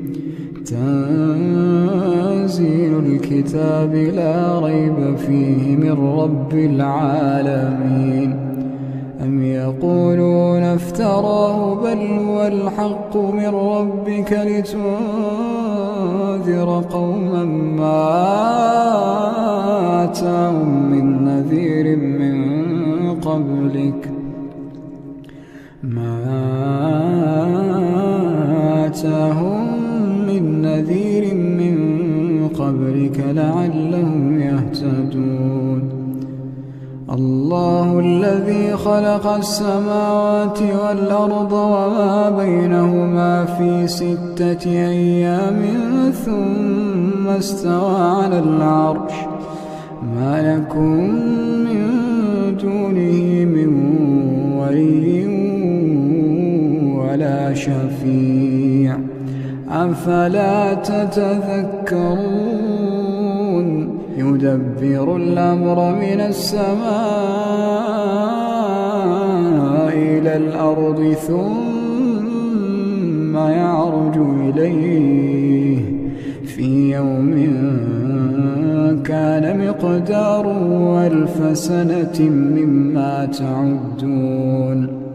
تنزيل الكتاب لا ريب فيه من رب العالمين. أم يقولون افتراه بل هو الحق من ربك لتنذر قوما ما آتاهم من نذير من قبلك ما آتاهم من نذير من قبلك لعلهم يهتدون. الله الذي خلق السماوات والأرض وما بينهما في ستة أيام ثم استوى على العرش ما لكم من دونه من ولي ولا شفيع أفلا تتذكرون. يدبر الأمر من السماء إلى الأرض ثم يعرج إليه في يوم كان مقداره ألف سنة مما تعدون.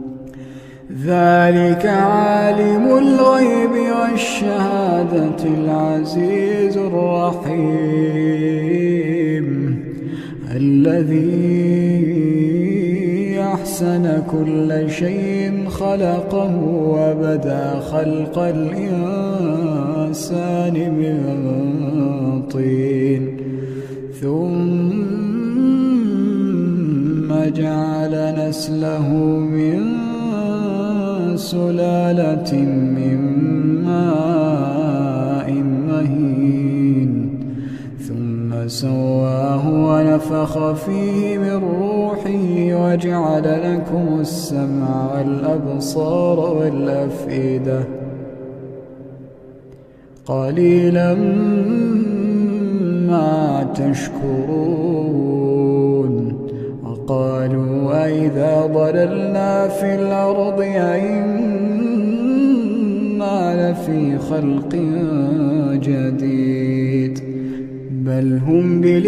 ذلك عالم الغيب والشهادة العزيز الرحيم الذي أحسن كل شيء خلقه وبدأ خلق الإنسان من طين ثم جعل نسله من سلالة من ماء مهين ثم سواه ونفخ فيه من روحه وجعل لكم السمع والأبصار والأفئدة قليلا ما تشكرون. وقالوا أئذا ضللنا في الأرض أئنا لفي خلق جديد بل هم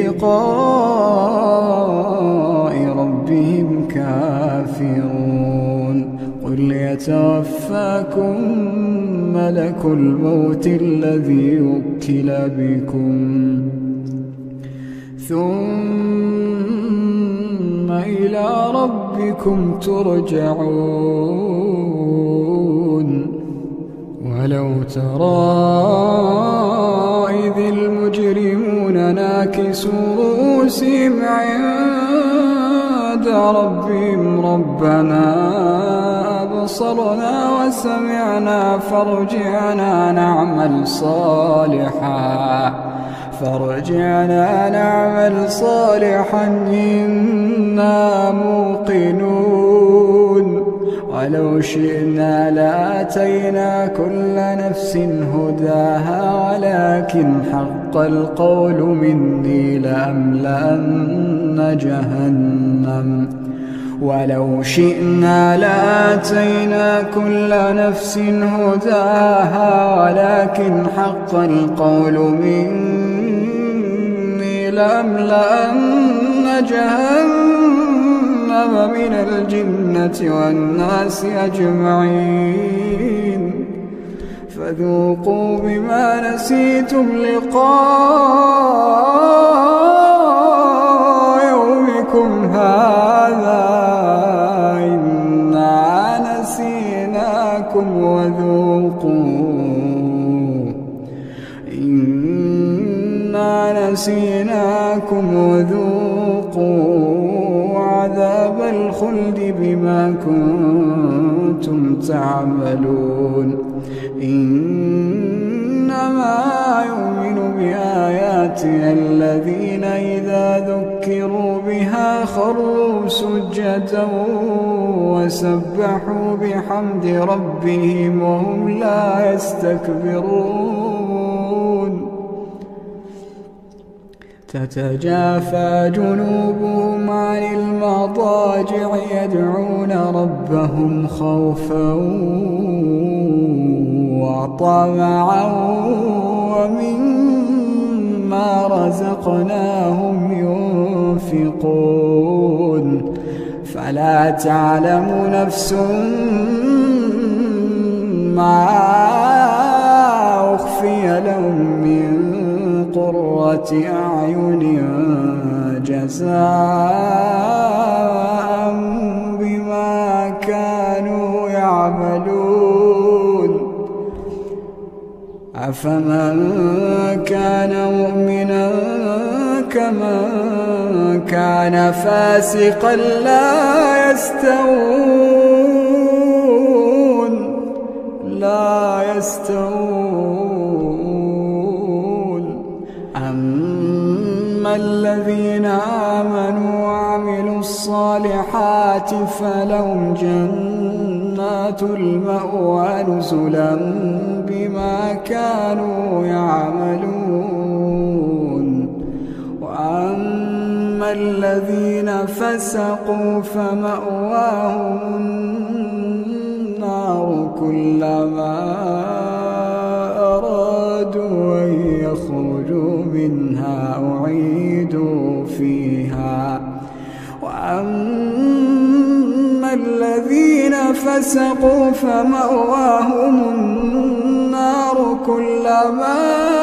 بلقاء ربهم كافرون. قل يتوفاكم ملك الموت الذي وكل بكم ثم إلى ربكم ترجعون. ولو ترى إذ المجرمون ناكسوا رؤوسهم عند ربهم ربنا أبصرنا وسمعنا فارجعنا نعمل صالحا فارجعنا نعمل صالحا إنا موقنون. ولو شئنا لآتينا كل نفس هداها ولكن حق القول مني لأملأن جهنم ولو شئنا لآتينا كل نفس هداها ولكن حق القول مني لأملأن جهنم من الجنة والناس أجمعين فذوقوا بما نسيتم لقاء يومكم هذا إنا نسيناكم وذوقوا إنا نسيناكم وذوقوا عذاب الخلد بما كنتم تعملون إنما يؤمن بآياتنا الذين إذا ذكروا بها خروا سجدا وسبحوا بحمد ربهم وهم لا يستكبرون تتجافى جنوبهم عن المضاجع يدعون ربهم خوفا وطمعا ومما رزقناهم ينفقون فلا تعلم نفس ما أخفي لهم من قرة أعين جزاء بما كانوا يعملون أفمن كان مؤمنا كمن كان فاسقا لا يستوون لا يستوون أما الذين آمنوا وعملوا الصالحات فلهم جنات المأوى نزلا بما كانوا يعملون وأما الذين فسقوا فمأواهم النار كلما أرادوا أن يخرجوا منها أعيدوا فيها وأما الذين فسقوا فمأواهم النار كلما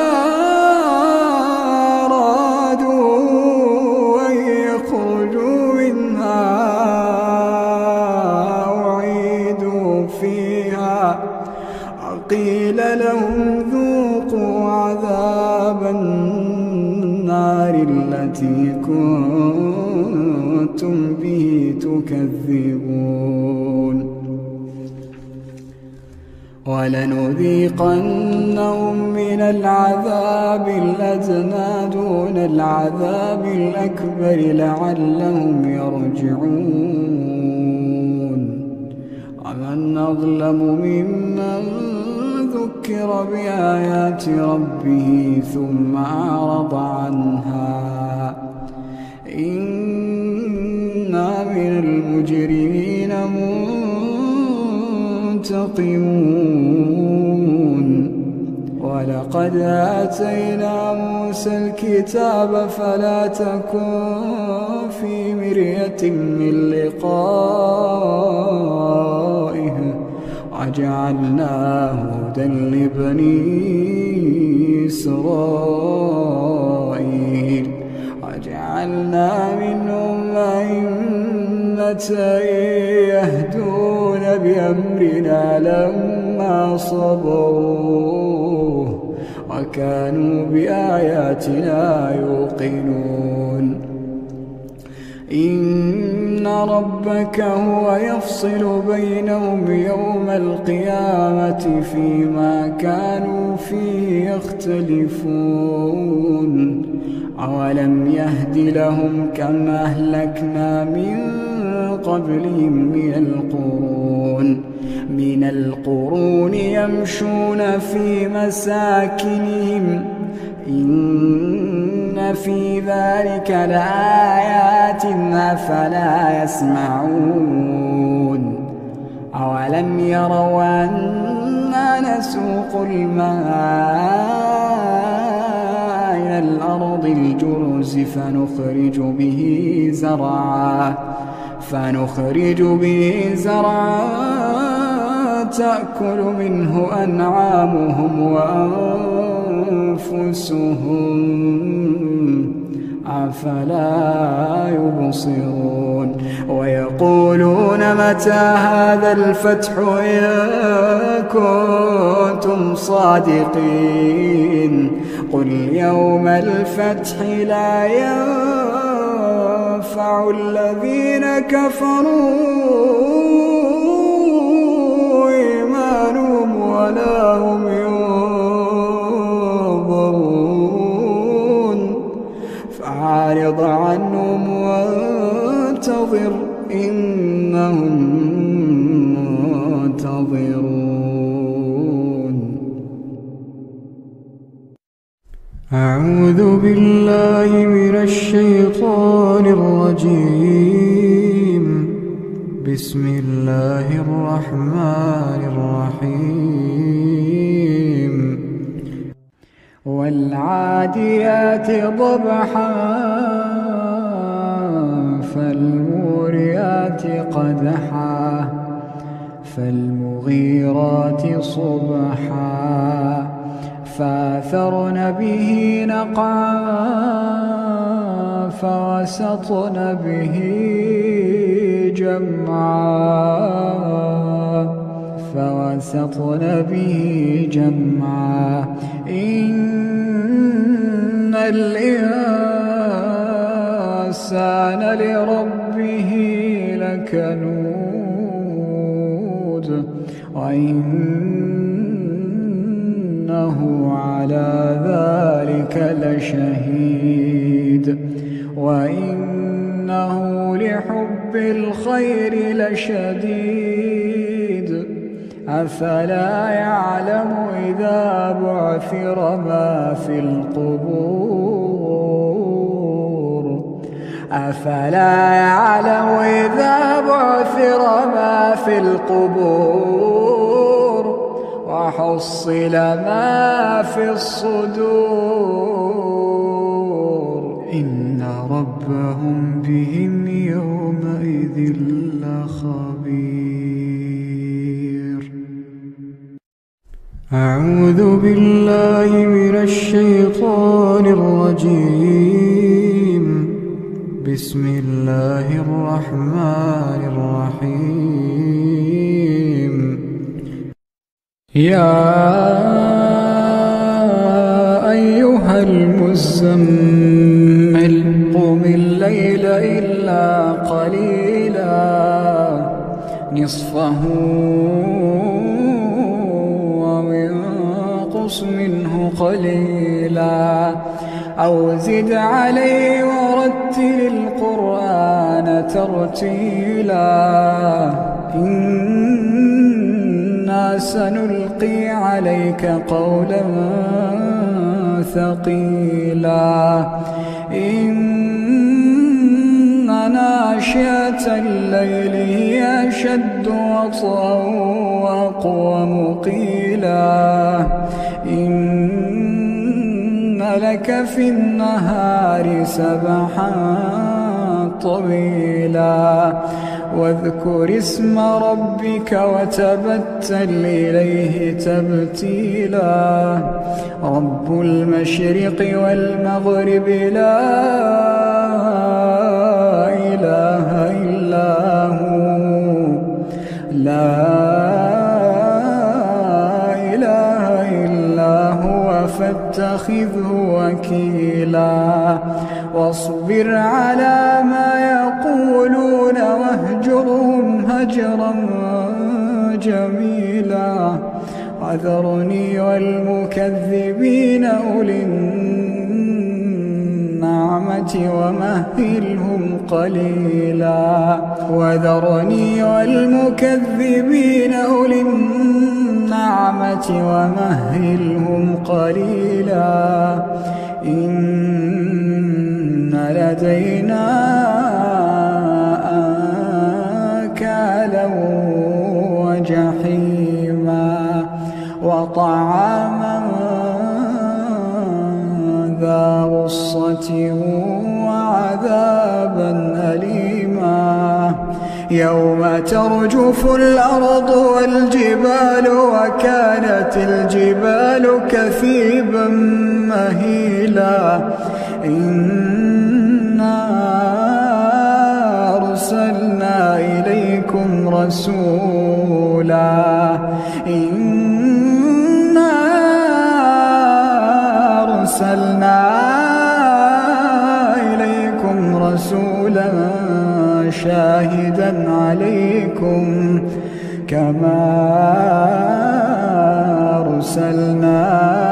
أرادوا أن يخرجوا منها أعيدوا فيها وقيل لهم ذوقوا عذاب النار التي كنتم به تكذبون ولنذيقنهم من العذاب الأدنى دون العذاب الأكبر لعلهم يرجعون ومن أظلم ممن ذكر بآيات ربه ثم أعرض عنها إنا من المجرمين منتقمون ولقد آتينا موسى الكتاب فلا تكن في مرية من لقائه وجعلناه هدى لبني إسرائيل وجعلنا منهم أئمة يهدون بأمرنا لما صبروا وكانوا بآياتنا يوقنون إن ربك هو يفصل بينهم يوم القيامة فيما كانوا فيه يختلفون أولم يهد لهم كما أهلكنا من قبلهم من القرون من القرون يمشون في مساكنهم إن في ذلك لآيات أفلا يسمعون أولم يروا أنا نسوق الماء إلى الأرض الجرز فنخرج به زرعا فنخرج به زرعا تأكل منه أنعامهم وأنفسهم أفلا يبصرون ويقولون متى هذا الفتح إن كنتم صادقين قل يوم الفتح لا ينفع الذين كفروا إيمانهم ولا هم ينظرون فأعرض عنهم وانتظر إنهم منتظرون. أعوذ بالله من الشيطان الرجيم. بسم الله الرحمن الرحيم. والعاديات ضبحا فالموريات قدحا فالمغيرات صبحا فأثرن به نقعا فوسطن به جمعا فوسطن به جمعا إن الإنسان لربه لكنود وإنه على ذلك لشهيد وإنه لحب الخير لشديد أفلا يعلم إذا بعثر ما في القبور أفلا يعلم إذا بعثر ما في القبور وحصل ما في الصدور إن ربهم بهم يومئذ لخبير. أعوذ بالله من الشيطان الرجيم. بسم الله الرحمن الرحيم. يا أيها المزمل قم الليل إلا قليلا نصفه أو انقص منه قليلا أو زد عليه ورتل القرآن ترتيلا إنا سنلقي عليك قولا ثقيلا إن ناشئة الليل هي أشد وطئا وأقوم قيلا إن لك في النهار سبحا طويلا واذكر اسم ربك وتبتل إليه تبتيلا رب المشرق والمغرب لا إله إلا هو لا إله إلا هو فاتخذه وكيلا واصبر على ما يقولون واهجرهم هجرا جميلا وذرني والمكذبين أولي النعمة النعمة ومهلهم قليلا وذرني والمكذبين أولي النعمة ومهلهم قليلا إن لدينا أنكالا وجحيما وطعاما ذا غصة وعذابا أليما يوم ترجف الأرض والجبال وكانت الجبال كثيبا مهيلا إنا أرسلنا إليكم رسولا إنا أرسلنا إليكم رسولا شاهدا عليكم كما أرسلنا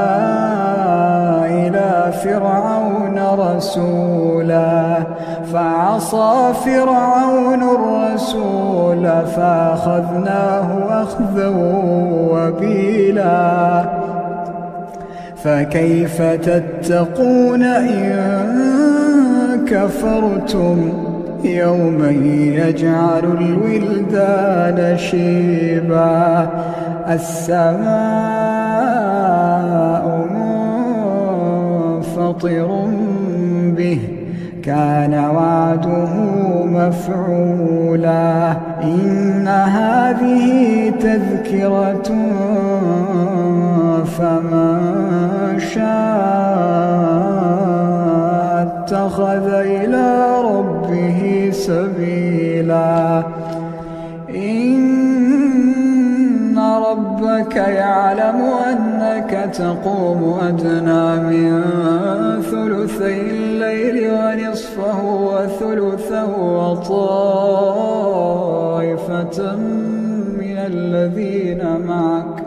إلى فرعون رسولا فعصى فرعون الرسول فأخذناه أخذا وبيلا فكيف تتقون إن كفرتم يوما يجعل الولدان شيبا السماء منفطر به كان وعده مفعولا إن هذه تذكرة فمن شاء اتخذ إلى ربه سبيلا إن ربك يعلم أنك تقوم أدنى من ثلثي الليل ونصفه وثلثه وطائفة من الذين معك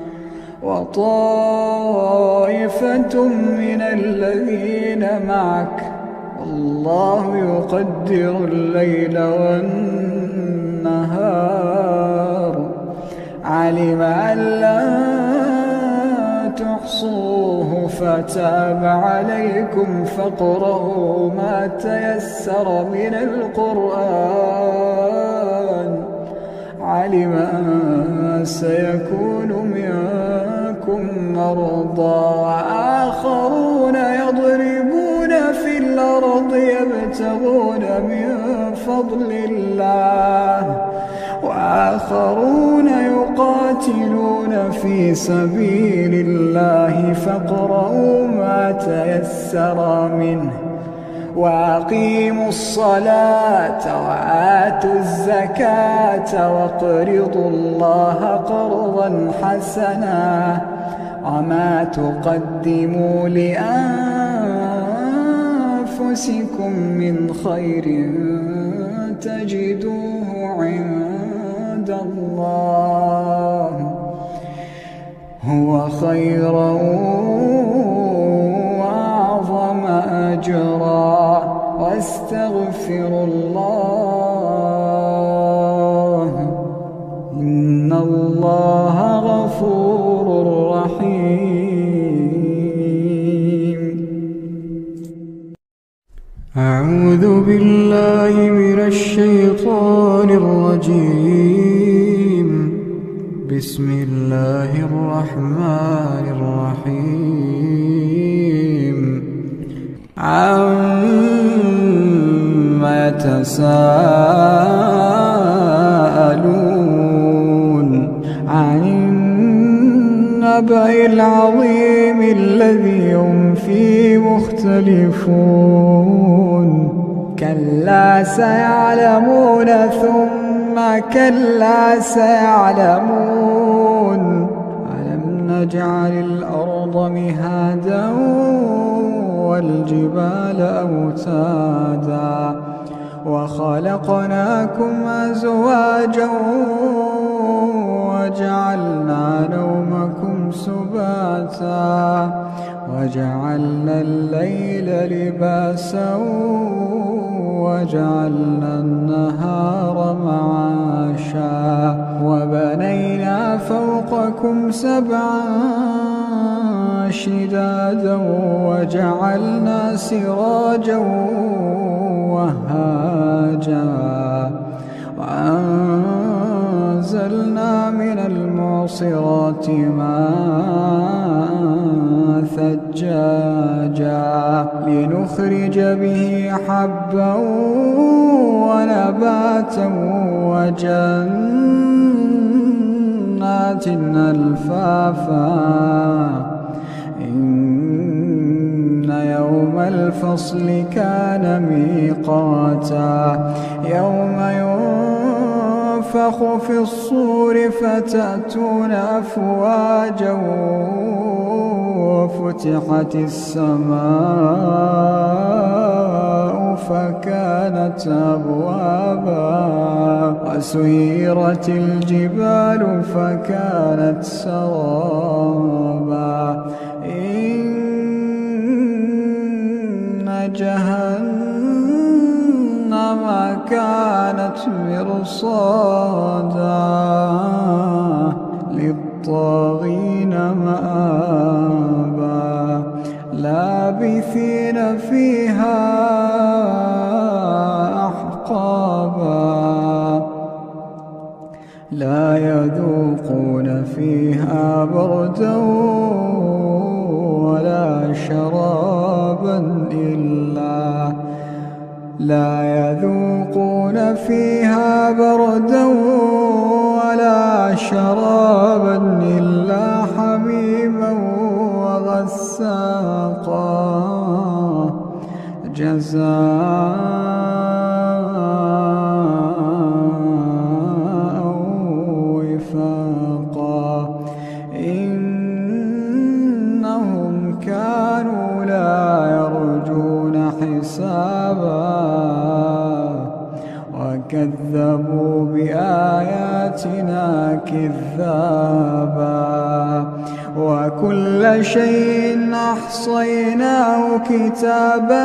وطائفة من الذين معك والله يقدر الليل والنهار علم أن لا تحصوه فتاب عليكم فاقرؤوا ما تيسر من القرآن علم أن سيكون منكم مرضى وآخرون يضربون في الأرض يبتغون من فضل الله وآخرون يقاتلون في سبيل الله فاقرؤوا ما تيسر منه وأقيموا الصلاة وآتوا الزكاة واقرضوا الله قرضا حسنا وما تقدموا لأنفسكم من خير تجدوه عند الله هو خيرا وأعظم أجرا واستغفروا الله إن الله غفور رحيم. أعوذ بالله من الشيطان الرجيم. بسم الله الرحمن الرحيم. عما يتساءلون عن النبأ العظيم الذي هم فيه مختلفون كلا سيعلمون ثم كلا سيعلمون ألم نجعل الأرض مهادا والجبال أوتادا وخلقناكم أزواجا وجعلنا نومكم سباتا وجعلنا الليل لباسا وجعلنا النهار معاشا وبنينا فوقكم سبعا شدادا وجعلنا سراجا وهاجا وأنزلنا من المعصرات ماء ثجاجا لنخرج به حبا ونباتا وجنات ألفافا إن يوم الفصل كان ميقاتا يوم ينفخ في الصور فتأتون أفواجا وفتحت السماء فكانت أبوابا وسيرت الجبال فكانت سرابا إن جهنم كانت مرصادا للطاغين مآبا لابثين فيها أحقابا لا يذوقون فيها بردا ولا شرابا إلا لا يذوقون فيها بردا ولا شرابا إلا حميما وغساقا جزاء وفاقا إنهم كانوا لا يرجون حسابا وكذبوا بآياتنا كذابا وكل شيء أحصيناه كتابا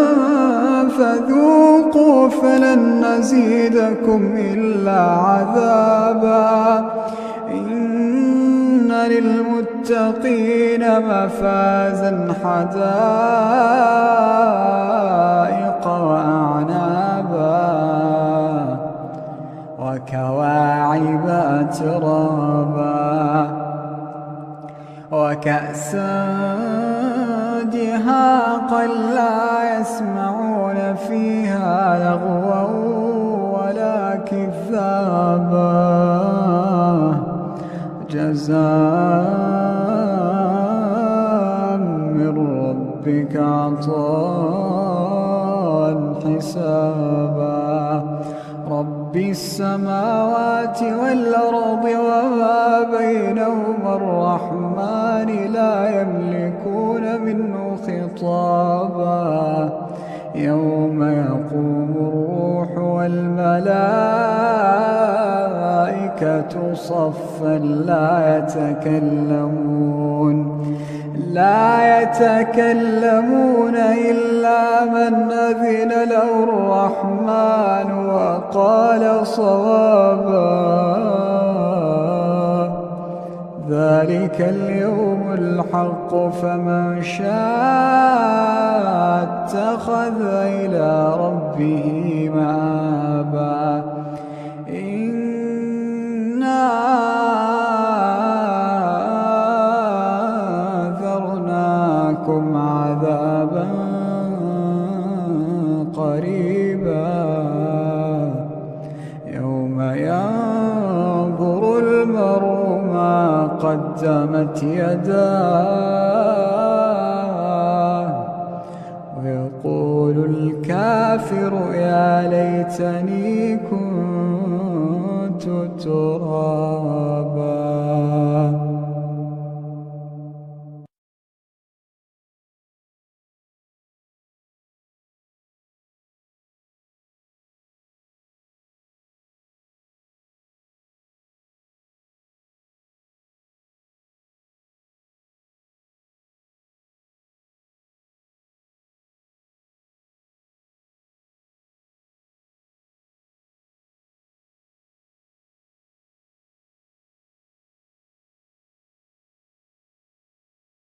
فذوقوا فلن نزيدكم إلا عذابا إن للمتقين مفازا حدائق وأعنابا وكواعب أترابا وكأسا دهاقا لا يسمعون فيها لغوا ولا كذابا جزاء من ربك عطاء حسابا رب السماوات والأرض وما بينهما الرحمن لا يملكون منه خطابا يوم يقوم الروح والملائكة صفا لا يتكلمون لا يتكلمون إلا من أذن له الرحمن وقال صوابا ذلك اليوم الحق فمن شاء اتخذ إلى ربه مآبا إنا أنذرناكم عذابا قريبا يوم ينظر المرء ما قدمت يداه ويقول الكافر يا ليتني كنت